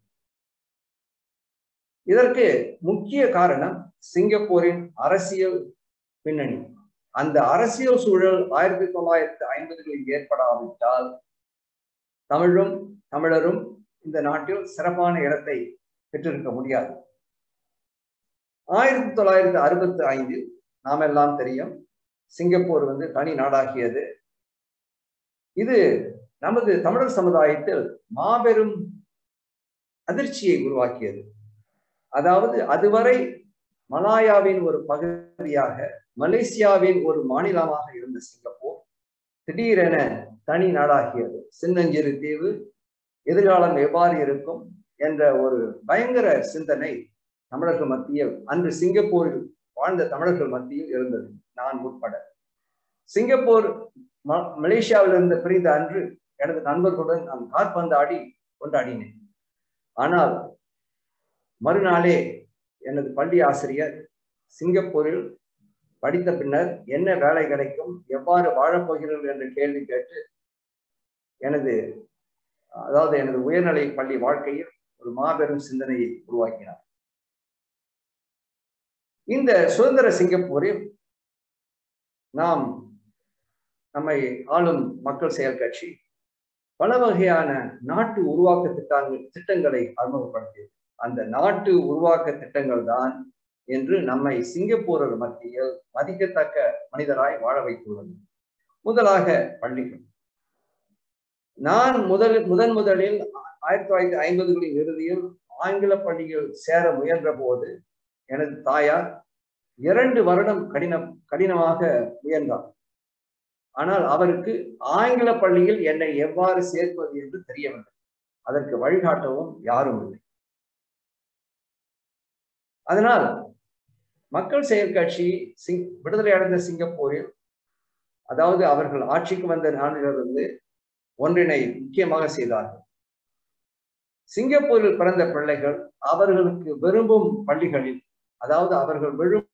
இதற்கு முக்கிய காரணம் சிங்கப்பூரின் அரசியல் பின்னணி. அந்த அரசியல் சூழல் 1950களில் ஏற்படாவிட்டால் தமிழும் தமிழரும் இந்த நாட்டில் சிறப்பான இடத்தை பெற்றிருக்க முடியாது. 1965 நாம் எல்லாம் தெரியும், சிங்கப்பூர் தனி நாடாகியது. இது நமது தமிழர் சமுதாயத்தில் மாபெரும் அதிர்ச்சியை உருவாக்கியது. அதாவது அதுவரை மலாயாவின் ஒரு பகுதியாக, மலேசியாவின் ஒரு மாநிலமாக இருந்த சிங்கப்பூர் திடீரென தனி நாடாகியது. சின்னஞ்சிறு தீவு, எதிர்காலம் எவ்வாறு இருக்கும் என்ற ஒரு பயங்கர சிந்தனை தமிழர்கள் மத்தியில், அன்று சிங்கப்பூரில் வாழ்ந்த தமிழர்கள் மத்தியில் இருந்தது, நான் உட்பட. சிங்கப்பூர் மலேசியாவிலிருந்து பிரிந்த அன்று எனது நண்பர்களுடன் நான் காற்பந்தாடி கொண்டாடினேன். ஆனால் மறுநாளே எனது பள்ளி ஆசிரியர் சிங்கப்பூரில் படித்த பின்னர் என்ன வேலை கிடைக்கும், எவ்வாறு வாழப்போகிறீர்கள் என்ற கேள்வி கேட்டு எனது உயர்நிலை பள்ளி வாழ்க்கையில் ஒரு மாபெரும் சிந்தனையை உருவாக்கினார். இந்த சுதந்திர சிங்கப்பூரில் நம்மை ஆளும் மக்கள் செயல் கட்சி பல வகையான நாட்டு உருவாக்க திட்டங்களை அறிமுகப்படுத்தியது. அந்த நாட்டு உருவாக்க திட்டங்கள் தான் என்று நம்மை சிங்கப்பூரர் மத்தியில் மதிக்கத்தக்க மனிதராய் வாழ வைத்துள்ளது. முதலாக பள்ளிகள். நான் முதலில் 1950களின் இறுதியில் ஆங்கில பள்ளியில் சேர முயன்ற போது எனது தாயார் 2 வருடம் கடினமாக முயன்றார். ஆனால் அவருக்கு ஆங்கில பள்ளியில் என்னை எவ்வாறு சேர்ப்பது என்று தெரியவில்லை. அதற்கு வழிகாட்டவும் யாரும் இல்லை. அதனால் மக்கள் செயல் கட்சி விடுதலை அடைந்த சிங்கப்பூரில், அதாவது அவர்கள் ஆட்சிக்கு வந்த நாளிலிருந்து ஒன்றினை முக்கியமாக செய்தார்கள். சிங்கப்பூரில் பிறந்த பிள்ளைகள் அவர்களுக்கு விரும்பும் பள்ளிகளில், அதாவது அவர்கள்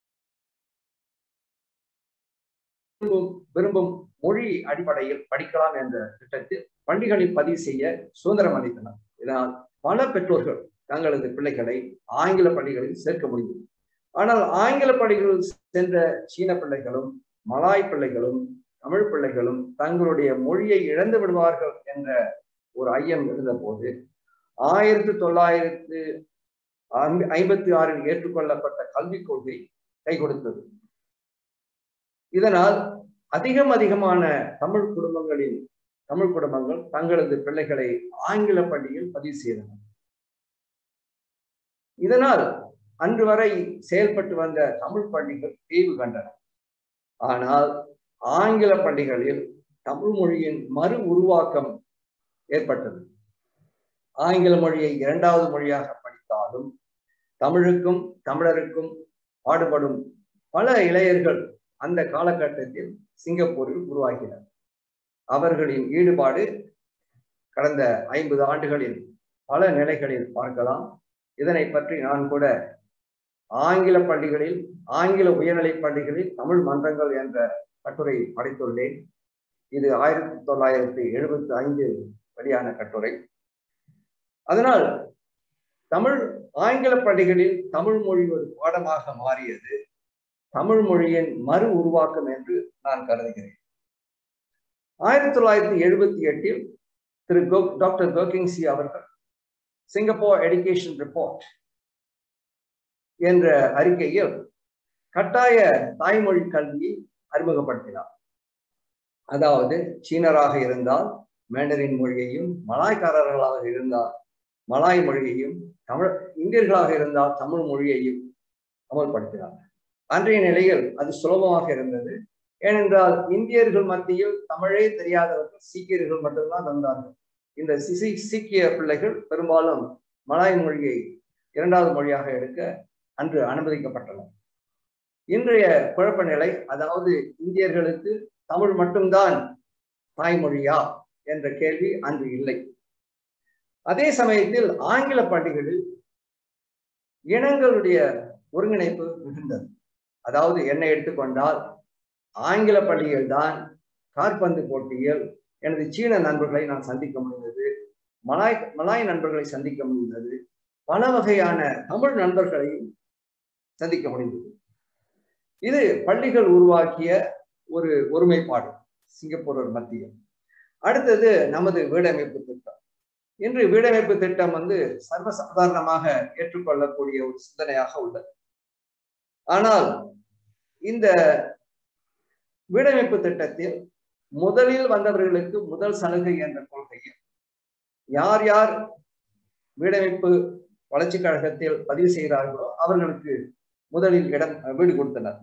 விரும்பும் மொழி அடிப்படையில் படிக்கலாம் என்ற திட்டத்தில் பள்ளிகளில் பதிவு செய்ய சுதந்திரம் அளித்தனர். இதனால் பல பெற்றோர்கள் தங்களது பிள்ளைகளை ஆங்கில பள்ளிகளில் சேர்க்க முடியும். ஆனால் ஆங்கில பள்ளிகளில் சென்ற சீன பிள்ளைகளும் மலாய் பிள்ளைகளும் தமிழ் பிள்ளைகளும் தங்களுடைய மொழியை இழந்து விடுவார்கள் என்ற ஒரு ஐயம் இருந்த போது 1956 ஏற்றுக்கொள்ளப்பட்ட கல்விக் கொள்கை கை கொடுத்தது. இதனால் அதிகமான தமிழ் குடும்பங்கள் தங்களது பிள்ளைகளை ஆங்கில பள்ளியில் பதிவு செய்தனர். இதனால் அன்று வரை செயல்பட்டு வந்த தமிழ் பள்ளிகள் தேய்வு கண்டன. ஆனால் ஆங்கில பள்ளிகளில் தமிழ் மொழியின் மறு உருவாக்கம் ஏற்பட்டது. ஆங்கில மொழியை 2வது மொழியாக படித்தாலும் தமிழுக்கும் தமிழருக்கும் பாடுபடும் பல இளைஞர்கள் அந்த காலகட்டத்தில் சிங்கப்பூரில் உருவாக்கினர். அவர்களின் ஈடுபாடு கடந்த 50 ஆண்டுகளில் பல நிலைகளில் பார்க்கலாம். இதனை பற்றி நான் கூட ஆங்கில பள்ளிகளில், ஆங்கில உயர்நிலை பள்ளிகளில் தமிழ் மன்றங்கள் என்ற கட்டுரை படைத்துள்ளேன். இது 1975 வெளியான கட்டுரை. அதனால் ஆங்கில பள்ளிகளில் தமிழ் மொழி ஒரு பாடமாக மாறியது. தமிழ் மொழியின் மறு உருவாக்கம் என்று நான் கருதுகிறேன். 1978 திரு டாக்டர் கோகிங்சி அவர்கள் சிங்கப்பூர் எஜுகேஷன் ரிப்போர்ட் என்ற அறிக்கையில் கட்டாய தாய்மொழி கல்வியை அறிமுகப்படுத்தினார். அதாவது சீனராக இருந்தால் மேண்டரின் மொழியையும், மலாய்க்காரர்களாக இருந்தால் மலாய் மொழியையும், இந்தியர்களாக இருந்தால் தமிழ் மொழியையும் அமல்படுத்தினார். அன்றைய நிலையில் அது சுலபமாக இருந்தது. ஏனென்றால் இந்தியர்கள் மத்தியில் தமிழே தெரியாதவர்கள் சீக்கியர்கள் மட்டும்தான் வந்தார்கள். இந்த சீக்கிய பிள்ளைகள் பெரும்பாலும் மலாய் மொழியை இரண்டாவது மொழியாக எடுக்க அன்று அனுமதிக்கப்பட்டனர். இன்றைய குழப்ப நிலை, அதாவது இந்தியர்களுக்கு தமிழ் மட்டும்தான் தாய்மொழியா என்ற கேள்வி அன்று இல்லை. அதே சமயத்தில் ஆங்கில பள்ளிகளில் இனங்களுடைய ஒருங்கிணைப்பு மிகுந்தது. அதாவது என்னை எடுத்துக்கொண்டால் ஆங்கில பள்ளியில் தான் காற்பந்து போட்டியில் எனது சீன நண்பர்களை நான் சந்திக்க முடிந்தது, மலாய் நண்பர்களை சந்திக்க முடிந்தது, பல வகையான தமிழ் நண்பர்களை சந்திக்க முடிந்தது. இது பள்ளிகள் உருவாக்கிய ஒரு ஒருமைப்பாடு சிங்கப்பூர் மத்தியில். அடுத்தது நமது வீடமைப்பு திட்டம். இன்று வீடமைப்பு திட்டம் சர்வசாதாரணமாக ஏற்றுக்கொள்ளக்கூடிய ஒரு சிந்தனையாக உள்ளது. ஆனால் இந்த வீடமைப்பு திட்டத்தில் முதலில் வந்தவர்களுக்கு முதல் சலுகை என்ற கொள்கையில் யார் யார் வீடமைப்பு வளர்ச்சி கழகத்தில் பதிவு செய்கிறார்களோ அவர்களுக்கு முதலில் வீடு கொடுத்தனர்.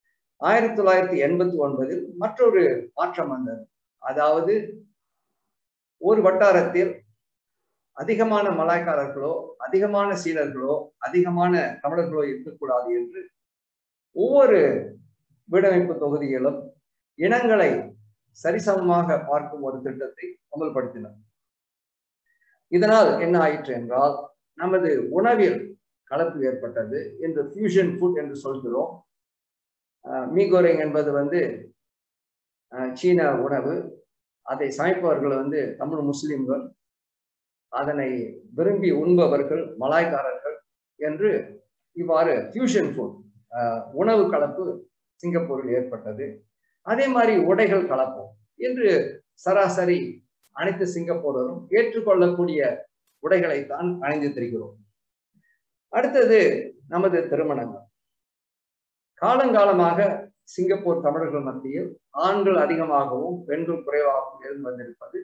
1989 மற்றொரு மாற்றம் வந்தது. அதாவது ஒரு வட்டாரத்தில் அதிகமான மலாய்க்காரர்களோ, அதிகமான சீனர்களோ, அதிகமான தமிழர்களோ இருக்கக்கூடாது என்று ஒவ்வொரு வீடமைப்பு தொகுதியிலும் இனங்களை சரிசமமாக பார்க்கும் ஒரு திட்டத்தை அமல்படுத்தினர். இதனால் என்ன ஆயிற்று என்றால், நமது உணவில் கலப்பு ஏற்பட்டது. இந்த ஃபியூஷன் ஃபுட் என்று சொல்கிறோம். மீகோரிங் என்பது சீன உணவு. அதை சமைப்பவர்கள் தமிழ் முஸ்லிம்கள், அதனை விரும்பி உண்பவர்கள் மலாய்க்காரர்கள் என்று இவ்வாறு ஃபியூஷன் ஃபுட் உணவு கலப்பு சிங்கப்பூரில் ஏற்பட்டது. அதே மாதிரி உடைகள் கலப்போம் என்று சராசரி அனைத்து சிங்கப்பூரரும் ஏற்றுக்கொள்ளக்கூடிய உடைகளைத்தான் அணிந்து திரிகிறோம். அடுத்தது நமது திருமணங்கள். காலங்காலமாக சிங்கப்பூர் தமிழர்கள் மத்தியில் ஆண்கள் அதிகமாகவும் பெண்கள் குறைவாகவும் இருந்து வந்திருப்பது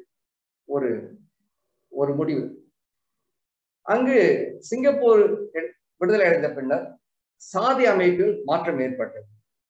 ஒரு முடிவு. அங்கு சிங்கப்பூர் விடுதலை அடைந்த பின்னர் சாதி அமைப்பில் மாற்றம் ஏற்பட்டது.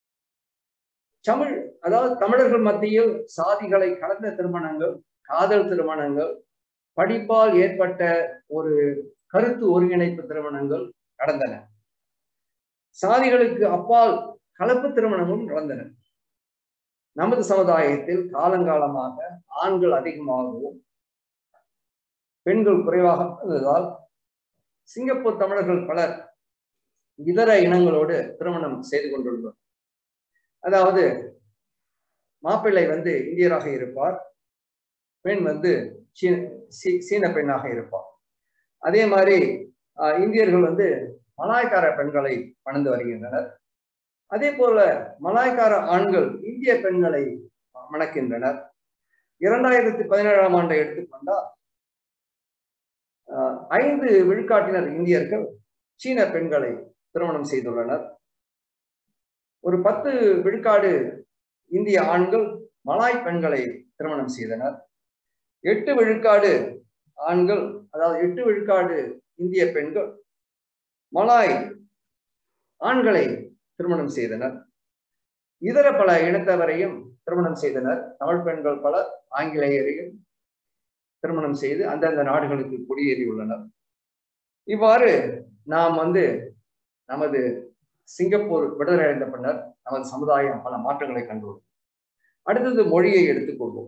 அதாவது தமிழர்கள் மத்தியில் சாதிகளை கலந்த திருமணங்கள், காதல் திருமணங்கள், படிப்பால் ஏற்பட்ட ஒரு கருத்து ஒருங்கிணைப்பு திருமணங்கள் நடந்தன. சாதிகளுக்கு அப்பால் கலப்பு திருமணமும் நடந்தன. நமது சமுதாயத்தில் காலங்காலமாக ஆண்கள் அதிகமாகவும் பெண்கள் குறைவாக இருந்ததால் சிங்கப்பூர் தமிழர்கள் பலர் இதர இனங்களோடு திருமணம் செய்து கொண்டுள்ளனர். அதாவது மாப்பிள்ளை இந்தியராக இருப்பார், பெண் சீன பெண்ணாக இருப்பார். அதே மாதிரி இந்தியர்கள் மலாய்க்கார பெண்களை மணந்து வருகின்றனர். அதே போல மலாய்க்கார ஆண்கள் இந்திய பெண்களை மணக்கின்றனர். 2017ஆம் ஆண்டை எடுத்துக்கொண்டால் 5 விழுக்காட்டினர் இந்தியர்கள் சீன பெண்களை திருமணம் செய்துள்ளனர். ஒரு 10 விழுக்காடு இந்திய ஆண்கள் மலாய் பெண்களை திருமணம் செய்தனர். 8 விழுக்காடு ஆண்கள், அதாவது 8 விழுக்காடு இந்திய பெண்கள் மலாய் ஆண்களை திருமணம் செய்தனர். இதர பல இனத்தவரையும் திருமணம் செய்தனர். தமிழ் பெண்கள் பலர் ஆங்கிலேயரையும் திருமணம் செய்து அந்தந்த நாடுகளுக்கு குடியேறியுள்ளனர். இவ்வாறு நாம் நமது சிங்கப்பூர் விடுதலை அடைந்த பின்னர் நமது சமுதாயம் பல மாற்றங்களை கண்டுள்ளது. அடுத்தது மொழியை எடுத்துக்கொள்வோம்.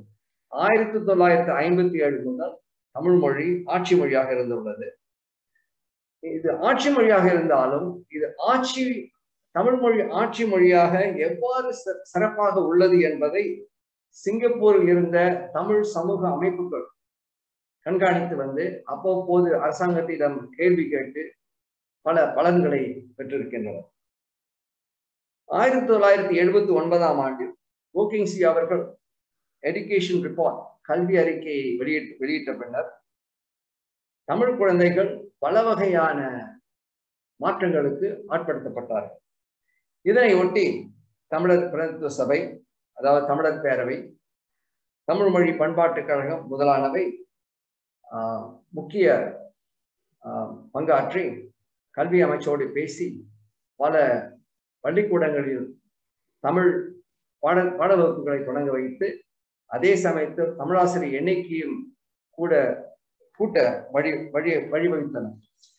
1957 முதல் தமிழ் மொழி ஆட்சி மொழியாக இருந்துள்ளது. இது ஆட்சி மொழியாக இருந்தாலும் இது தமிழ் மொழி ஆட்சி மொழியாக எவ்வாறு சிறப்பாக உள்ளது என்பதை சிங்கப்பூரில் இருந்த தமிழ் சமூக அமைப்புகள் கண்காணித்து அவ்வப்போது அரசாங்கத்திடம் கேள்வி கேட்டு பல பலன்களை பெற்றிருக்கின்றனர். 1979ஆம் ஆண்டில் ஓகிங்சி அவர்கள் எடுகேஷன் ரிப்போர்ட் கல்வி அறிக்கையை வெளியிட்ட பின்னர் தமிழ் குழந்தைகள் பல வகையான மாற்றங்களுக்கு ஆட்படுத்தப்பட்டார்கள். இதனை ஒட்டி தமிழர் பிரதிநிதித்துவ சபை, அதாவது தமிழர் பேரவை, தமிழ் மொழி பண்பாட்டுக் கழகம் முதலானவை முக்கிய பங்காற்றி கல்வி அமைச்சோடு பேசி பல பள்ளிக்கூடங்களில் தமிழ் பாட வகுப்புகளை தொடங்க வைத்து அதே சமயத்தில் தமிழாசிரியர் எண்ணிக்கையும் கூட்ட வழிவகுத்தனர்.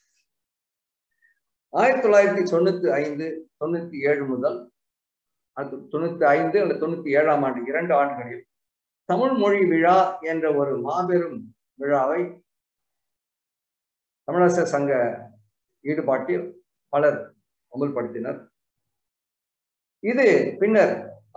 1995, 97 முதல் 95 அல்லது 97ஆம் ஆண்டு 2 ஆண்டுகளில் தமிழ் மொழி விழா என்ற ஒரு மாபெரும் விழாவை தமிழரசர் சங்க ஈடுபாட்டில் பலர் அமுல்படுத்தினர். இது பின்னர்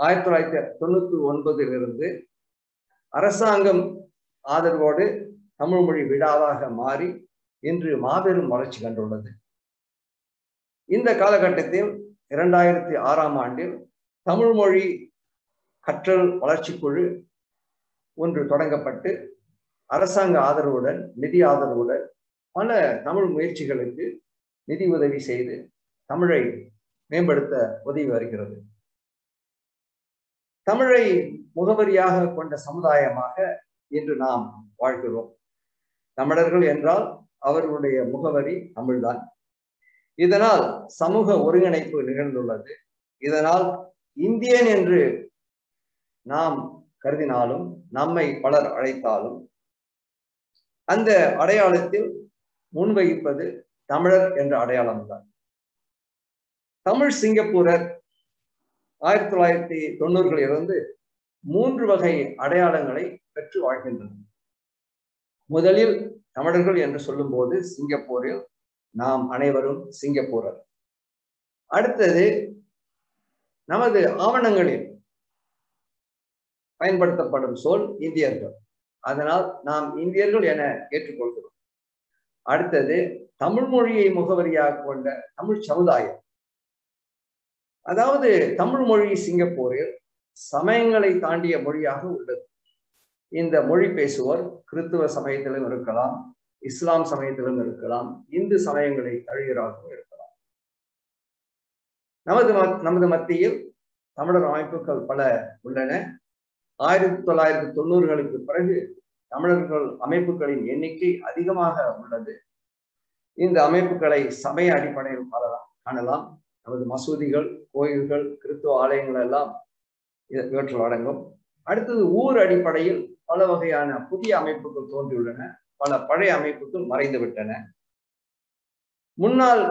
1999 அரசாங்கம் ஆதரவோடு தமிழ் மொழி விழாவாக மாறி இன்று மாபெரும் வளர்ச்சி கண்டுள்ளது. இந்த காலகட்டத்தில் 2006ஆம் ஆண்டில் தமிழ் மொழி கற்றல் வளர்ச்சி குழு ஒன்று தொடங்கப்பட்டு அரசாங்க ஆதரவுடன், நிதி ஆதரவுடன் பல தமிழ் முயற்சிகளுக்கு நிதி உதவி செய்து தமிழை மேம்படுத்த உதவி வருகிறது. தமிழை முகவரியாக கொண்ட சமுதாயமாக இன்று நாம் வாழ்கிறோம். தமிழர்கள் என்றால் அவர்களுடைய முகவரி தமிழ்தான். இதனால் சமூக ஒருங்கிணைப்பு நிகழ்ந்துள்ளது. இதனால் இந்தியன் என்று நாம் கருதினாலும், நம்மை பலர் அழைத்தாலும், அந்த அடையாளத்தில் முன்வைப்பது தமிழர் என்ற அடையாளம்தான். தமிழ் சிங்கப்பூரர் 1990களிலிருந்து 3 வகை அடையாளங்களை பெற்று வாழ்கின்றனர். முதலில் தமிழர்கள் என்று சொல்லும் போது சிங்கப்பூரில் நாம் அனைவரும் சிங்கப்பூரர். அடுத்தது நமது ஆவணங்களில் பயன்படுத்தப்படும் சொல் இந்தியர்கள், அதனால் நாம் இந்தியர்கள் என ஏற்றுக்கொள்கிறோம். அடுத்தது தமிழ் மொழியை முகவரியாக கொண்ட தமிழ் சமுதாயம், அதாவது தமிழ் மொழி சிங்கப்பூரில் சமயங்களை தாண்டிய மொழியாக உள்ளது. இந்த மொழி பேசுவோர் கிறிஸ்துவ சமயத்திலும் இருக்கலாம், இஸ்லாம் சமயத்திலும் இருக்கலாம், இந்து சமயங்களை தழுவியவராகவும் இருக்கலாம். நமது மத்தியில் தமிழர் அமைப்புகள் பல உள்ளன. 1990களுக்கு பிறகு தமிழர்கள் அமைப்புகளின் எண்ணிக்கை அதிகமாக உள்ளது. இந்த அமைப்புகளை சமய அடிப்படையில் காணலாம். நமது மசூதிகள், கோயில்கள், கிறிஸ்துவ ஆலயங்கள் எல்லாம் இவற்றில் அடங்கும். அடுத்தது ஊர் அடிப்படையில் பல வகையான புதிய அமைப்புகள் தோன்றியுள்ளன. பல பழைய அமைப்புகள் மறைந்து விட்டன. முன்னாள்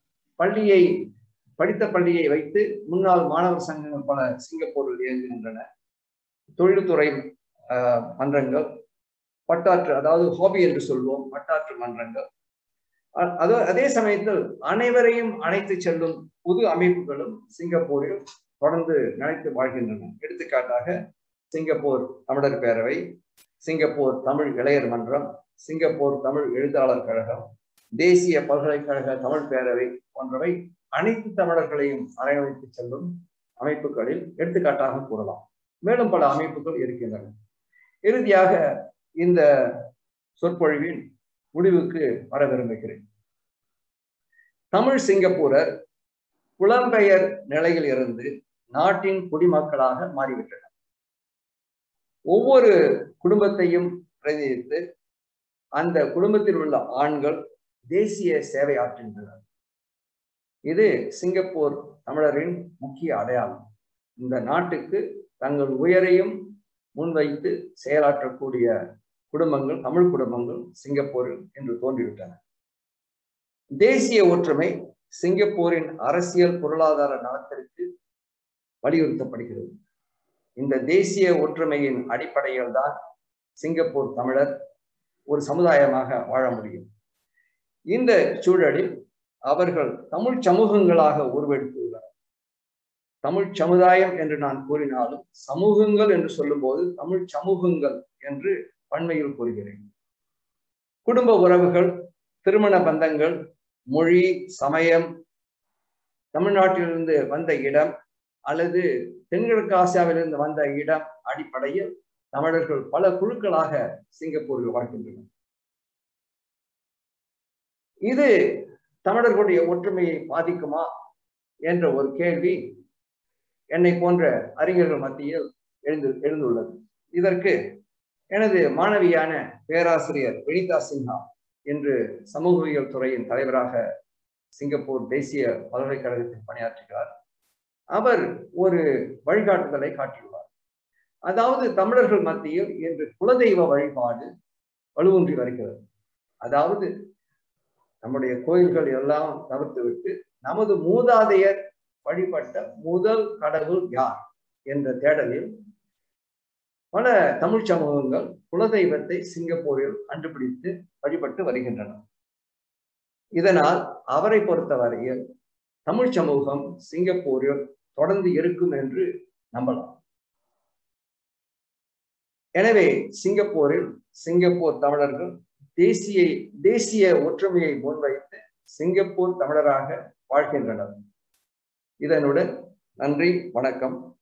படித்த பள்ளியை வைத்து முன்னாள் மாணவர் சங்கங்கள் பல சிங்கப்பூரில் இயங்குகின்றன. தொழில்துறை மன்றங்கள், பட்டாற்று, அதாவது ஹாபி என்று சொல்வோம், பட்டாற்று மன்றங்கள். அதே சமயத்தில் அனைவரையும் அழைத்து செல்லும் புது அமைப்புகளும் சிங்கப்பூரில் தொடர்ந்து நினைத்து வாழ்கின்றன. எடுத்துக்காட்டாக சிங்கப்பூர் தமிழர் பேரவை, சிங்கப்பூர் தமிழ் இளையர் மன்றம், சிங்கப்பூர் தமிழ் எழுத்தாளர் கழகம், தேசிய பல்கலைக்கழக தமிழ் பேரவை போன்றவை அனைத்து தமிழர்களையும் அரவணைத்து செல்லும் அமைப்புகளில் எடுத்துக்காட்டாக கூறலாம். மேலும் பல அமைப்புகள் இருக்கின்றன. இறுதியாக இந்த சொற்பொழிவின் முடிவுக்கு வர விரும்புகிறேன். தமிழ் சிங்கப்பூரர் புலம்பெயர் நிலையில் இருந்து நாட்டின் குடிமக்களாக மாறிவிட்டனர். ஒவ்வொரு குடும்பத்தையும் பிரதிநிதித்து அந்த குடும்பத்தில் உள்ள ஆண்கள் தேசிய சேவை ஆற்றுகின்றனர். இது சிங்கப்பூர் தமிழரின் முக்கிய அடையாளம். இந்த நாட்டுக்கு தங்கள் உயரையும் முன்வைத்து செயலாற்றக்கூடிய குடும்பங்கள், தமிழ் குடும்பங்கள் சிங்கப்பூரில் இன்று தோன்றிவிட்டன. தேசிய ஒற்றுமை சிங்கப்பூரின் அரசியல் பொருளாதார நலத்திற்கு வலியுறுத்தப்படுகிறது. இந்த தேசிய ஒற்றுமையின் அடிப்படையில் தான் சிங்கப்பூர் தமிழர் ஒரு சமுதாயமாக வாழ முடியும். இந்த சூழலில் அவர்கள் தமிழ் சமூகங்களாக உருவெடுத்துள்ளனர். தமிழ் சமுதாயம் என்று நான் கூறினாலும் சமூகங்கள் என்று சொல்லும் போது தமிழ் சமூகங்கள் என்று பன்மையில் கூறுகிறேன். குடும்ப உறவுகள், திருமண பந்தங்கள், மொழி, சமயம், தமிழ்நாட்டிலிருந்து வந்த இடம், அல்லது தென்கிழக்கு ஆசியாவிலிருந்து வந்த இடம் அடிப்படையில் தமிழர்கள் பல குழுக்களாக சிங்கப்பூரில் வாழ்கின்றனர். இது தமிழர்களுடைய ஒற்றுமையை பாதிக்குமா என்ற ஒரு கேள்வி என்னை போன்ற அறிஞர்கள் மத்தியில் எழுந்துள்ளது. இதற்கு எனது மாணவியான பேராசிரியர் வினிதா சின்ஹா இன்று சமூகவியல் துறையின் தலைவராக சிங்கப்பூர் தேசிய பல்கலைக்கழகத்தில் பணியாற்றுகிறார். அவர் ஒரு வழிகாட்டுதலை காட்டியுள்ளார். அதாவது தமிழர்கள் மத்தியில் இன்று குலதெய்வ வழிபாடு வலுவூன்றி வருகிறது. அதாவது நம்முடைய கோயில்கள் எல்லாம் தவிர்த்துவிட்டு நமது மூதாதையர் வழிபட்ட முதல் கடவுள் யார் என்ற தேடலில் பல தமிழ் சமூகங்கள் குலதெய்வத்தை சிங்கப்பூரில் கண்டுபிடித்து வழிபட்டு வருகின்றன. இதனால் அவரை பொறுத்தவரையில் தமிழ் சமூகம் சிங்கப்பூரில் தொடர்ந்து இருக்கும் என்று நம்பலாம். எனவே சிங்கப்பூரில் சிங்கப்பூர் தமிழர்கள் தேசிய ஒற்றுமையை முன்வைத்து சிங்கப்பூர் தமிழராக வாழ்கின்றனர். இதனுடன் நன்றி, வணக்கம்.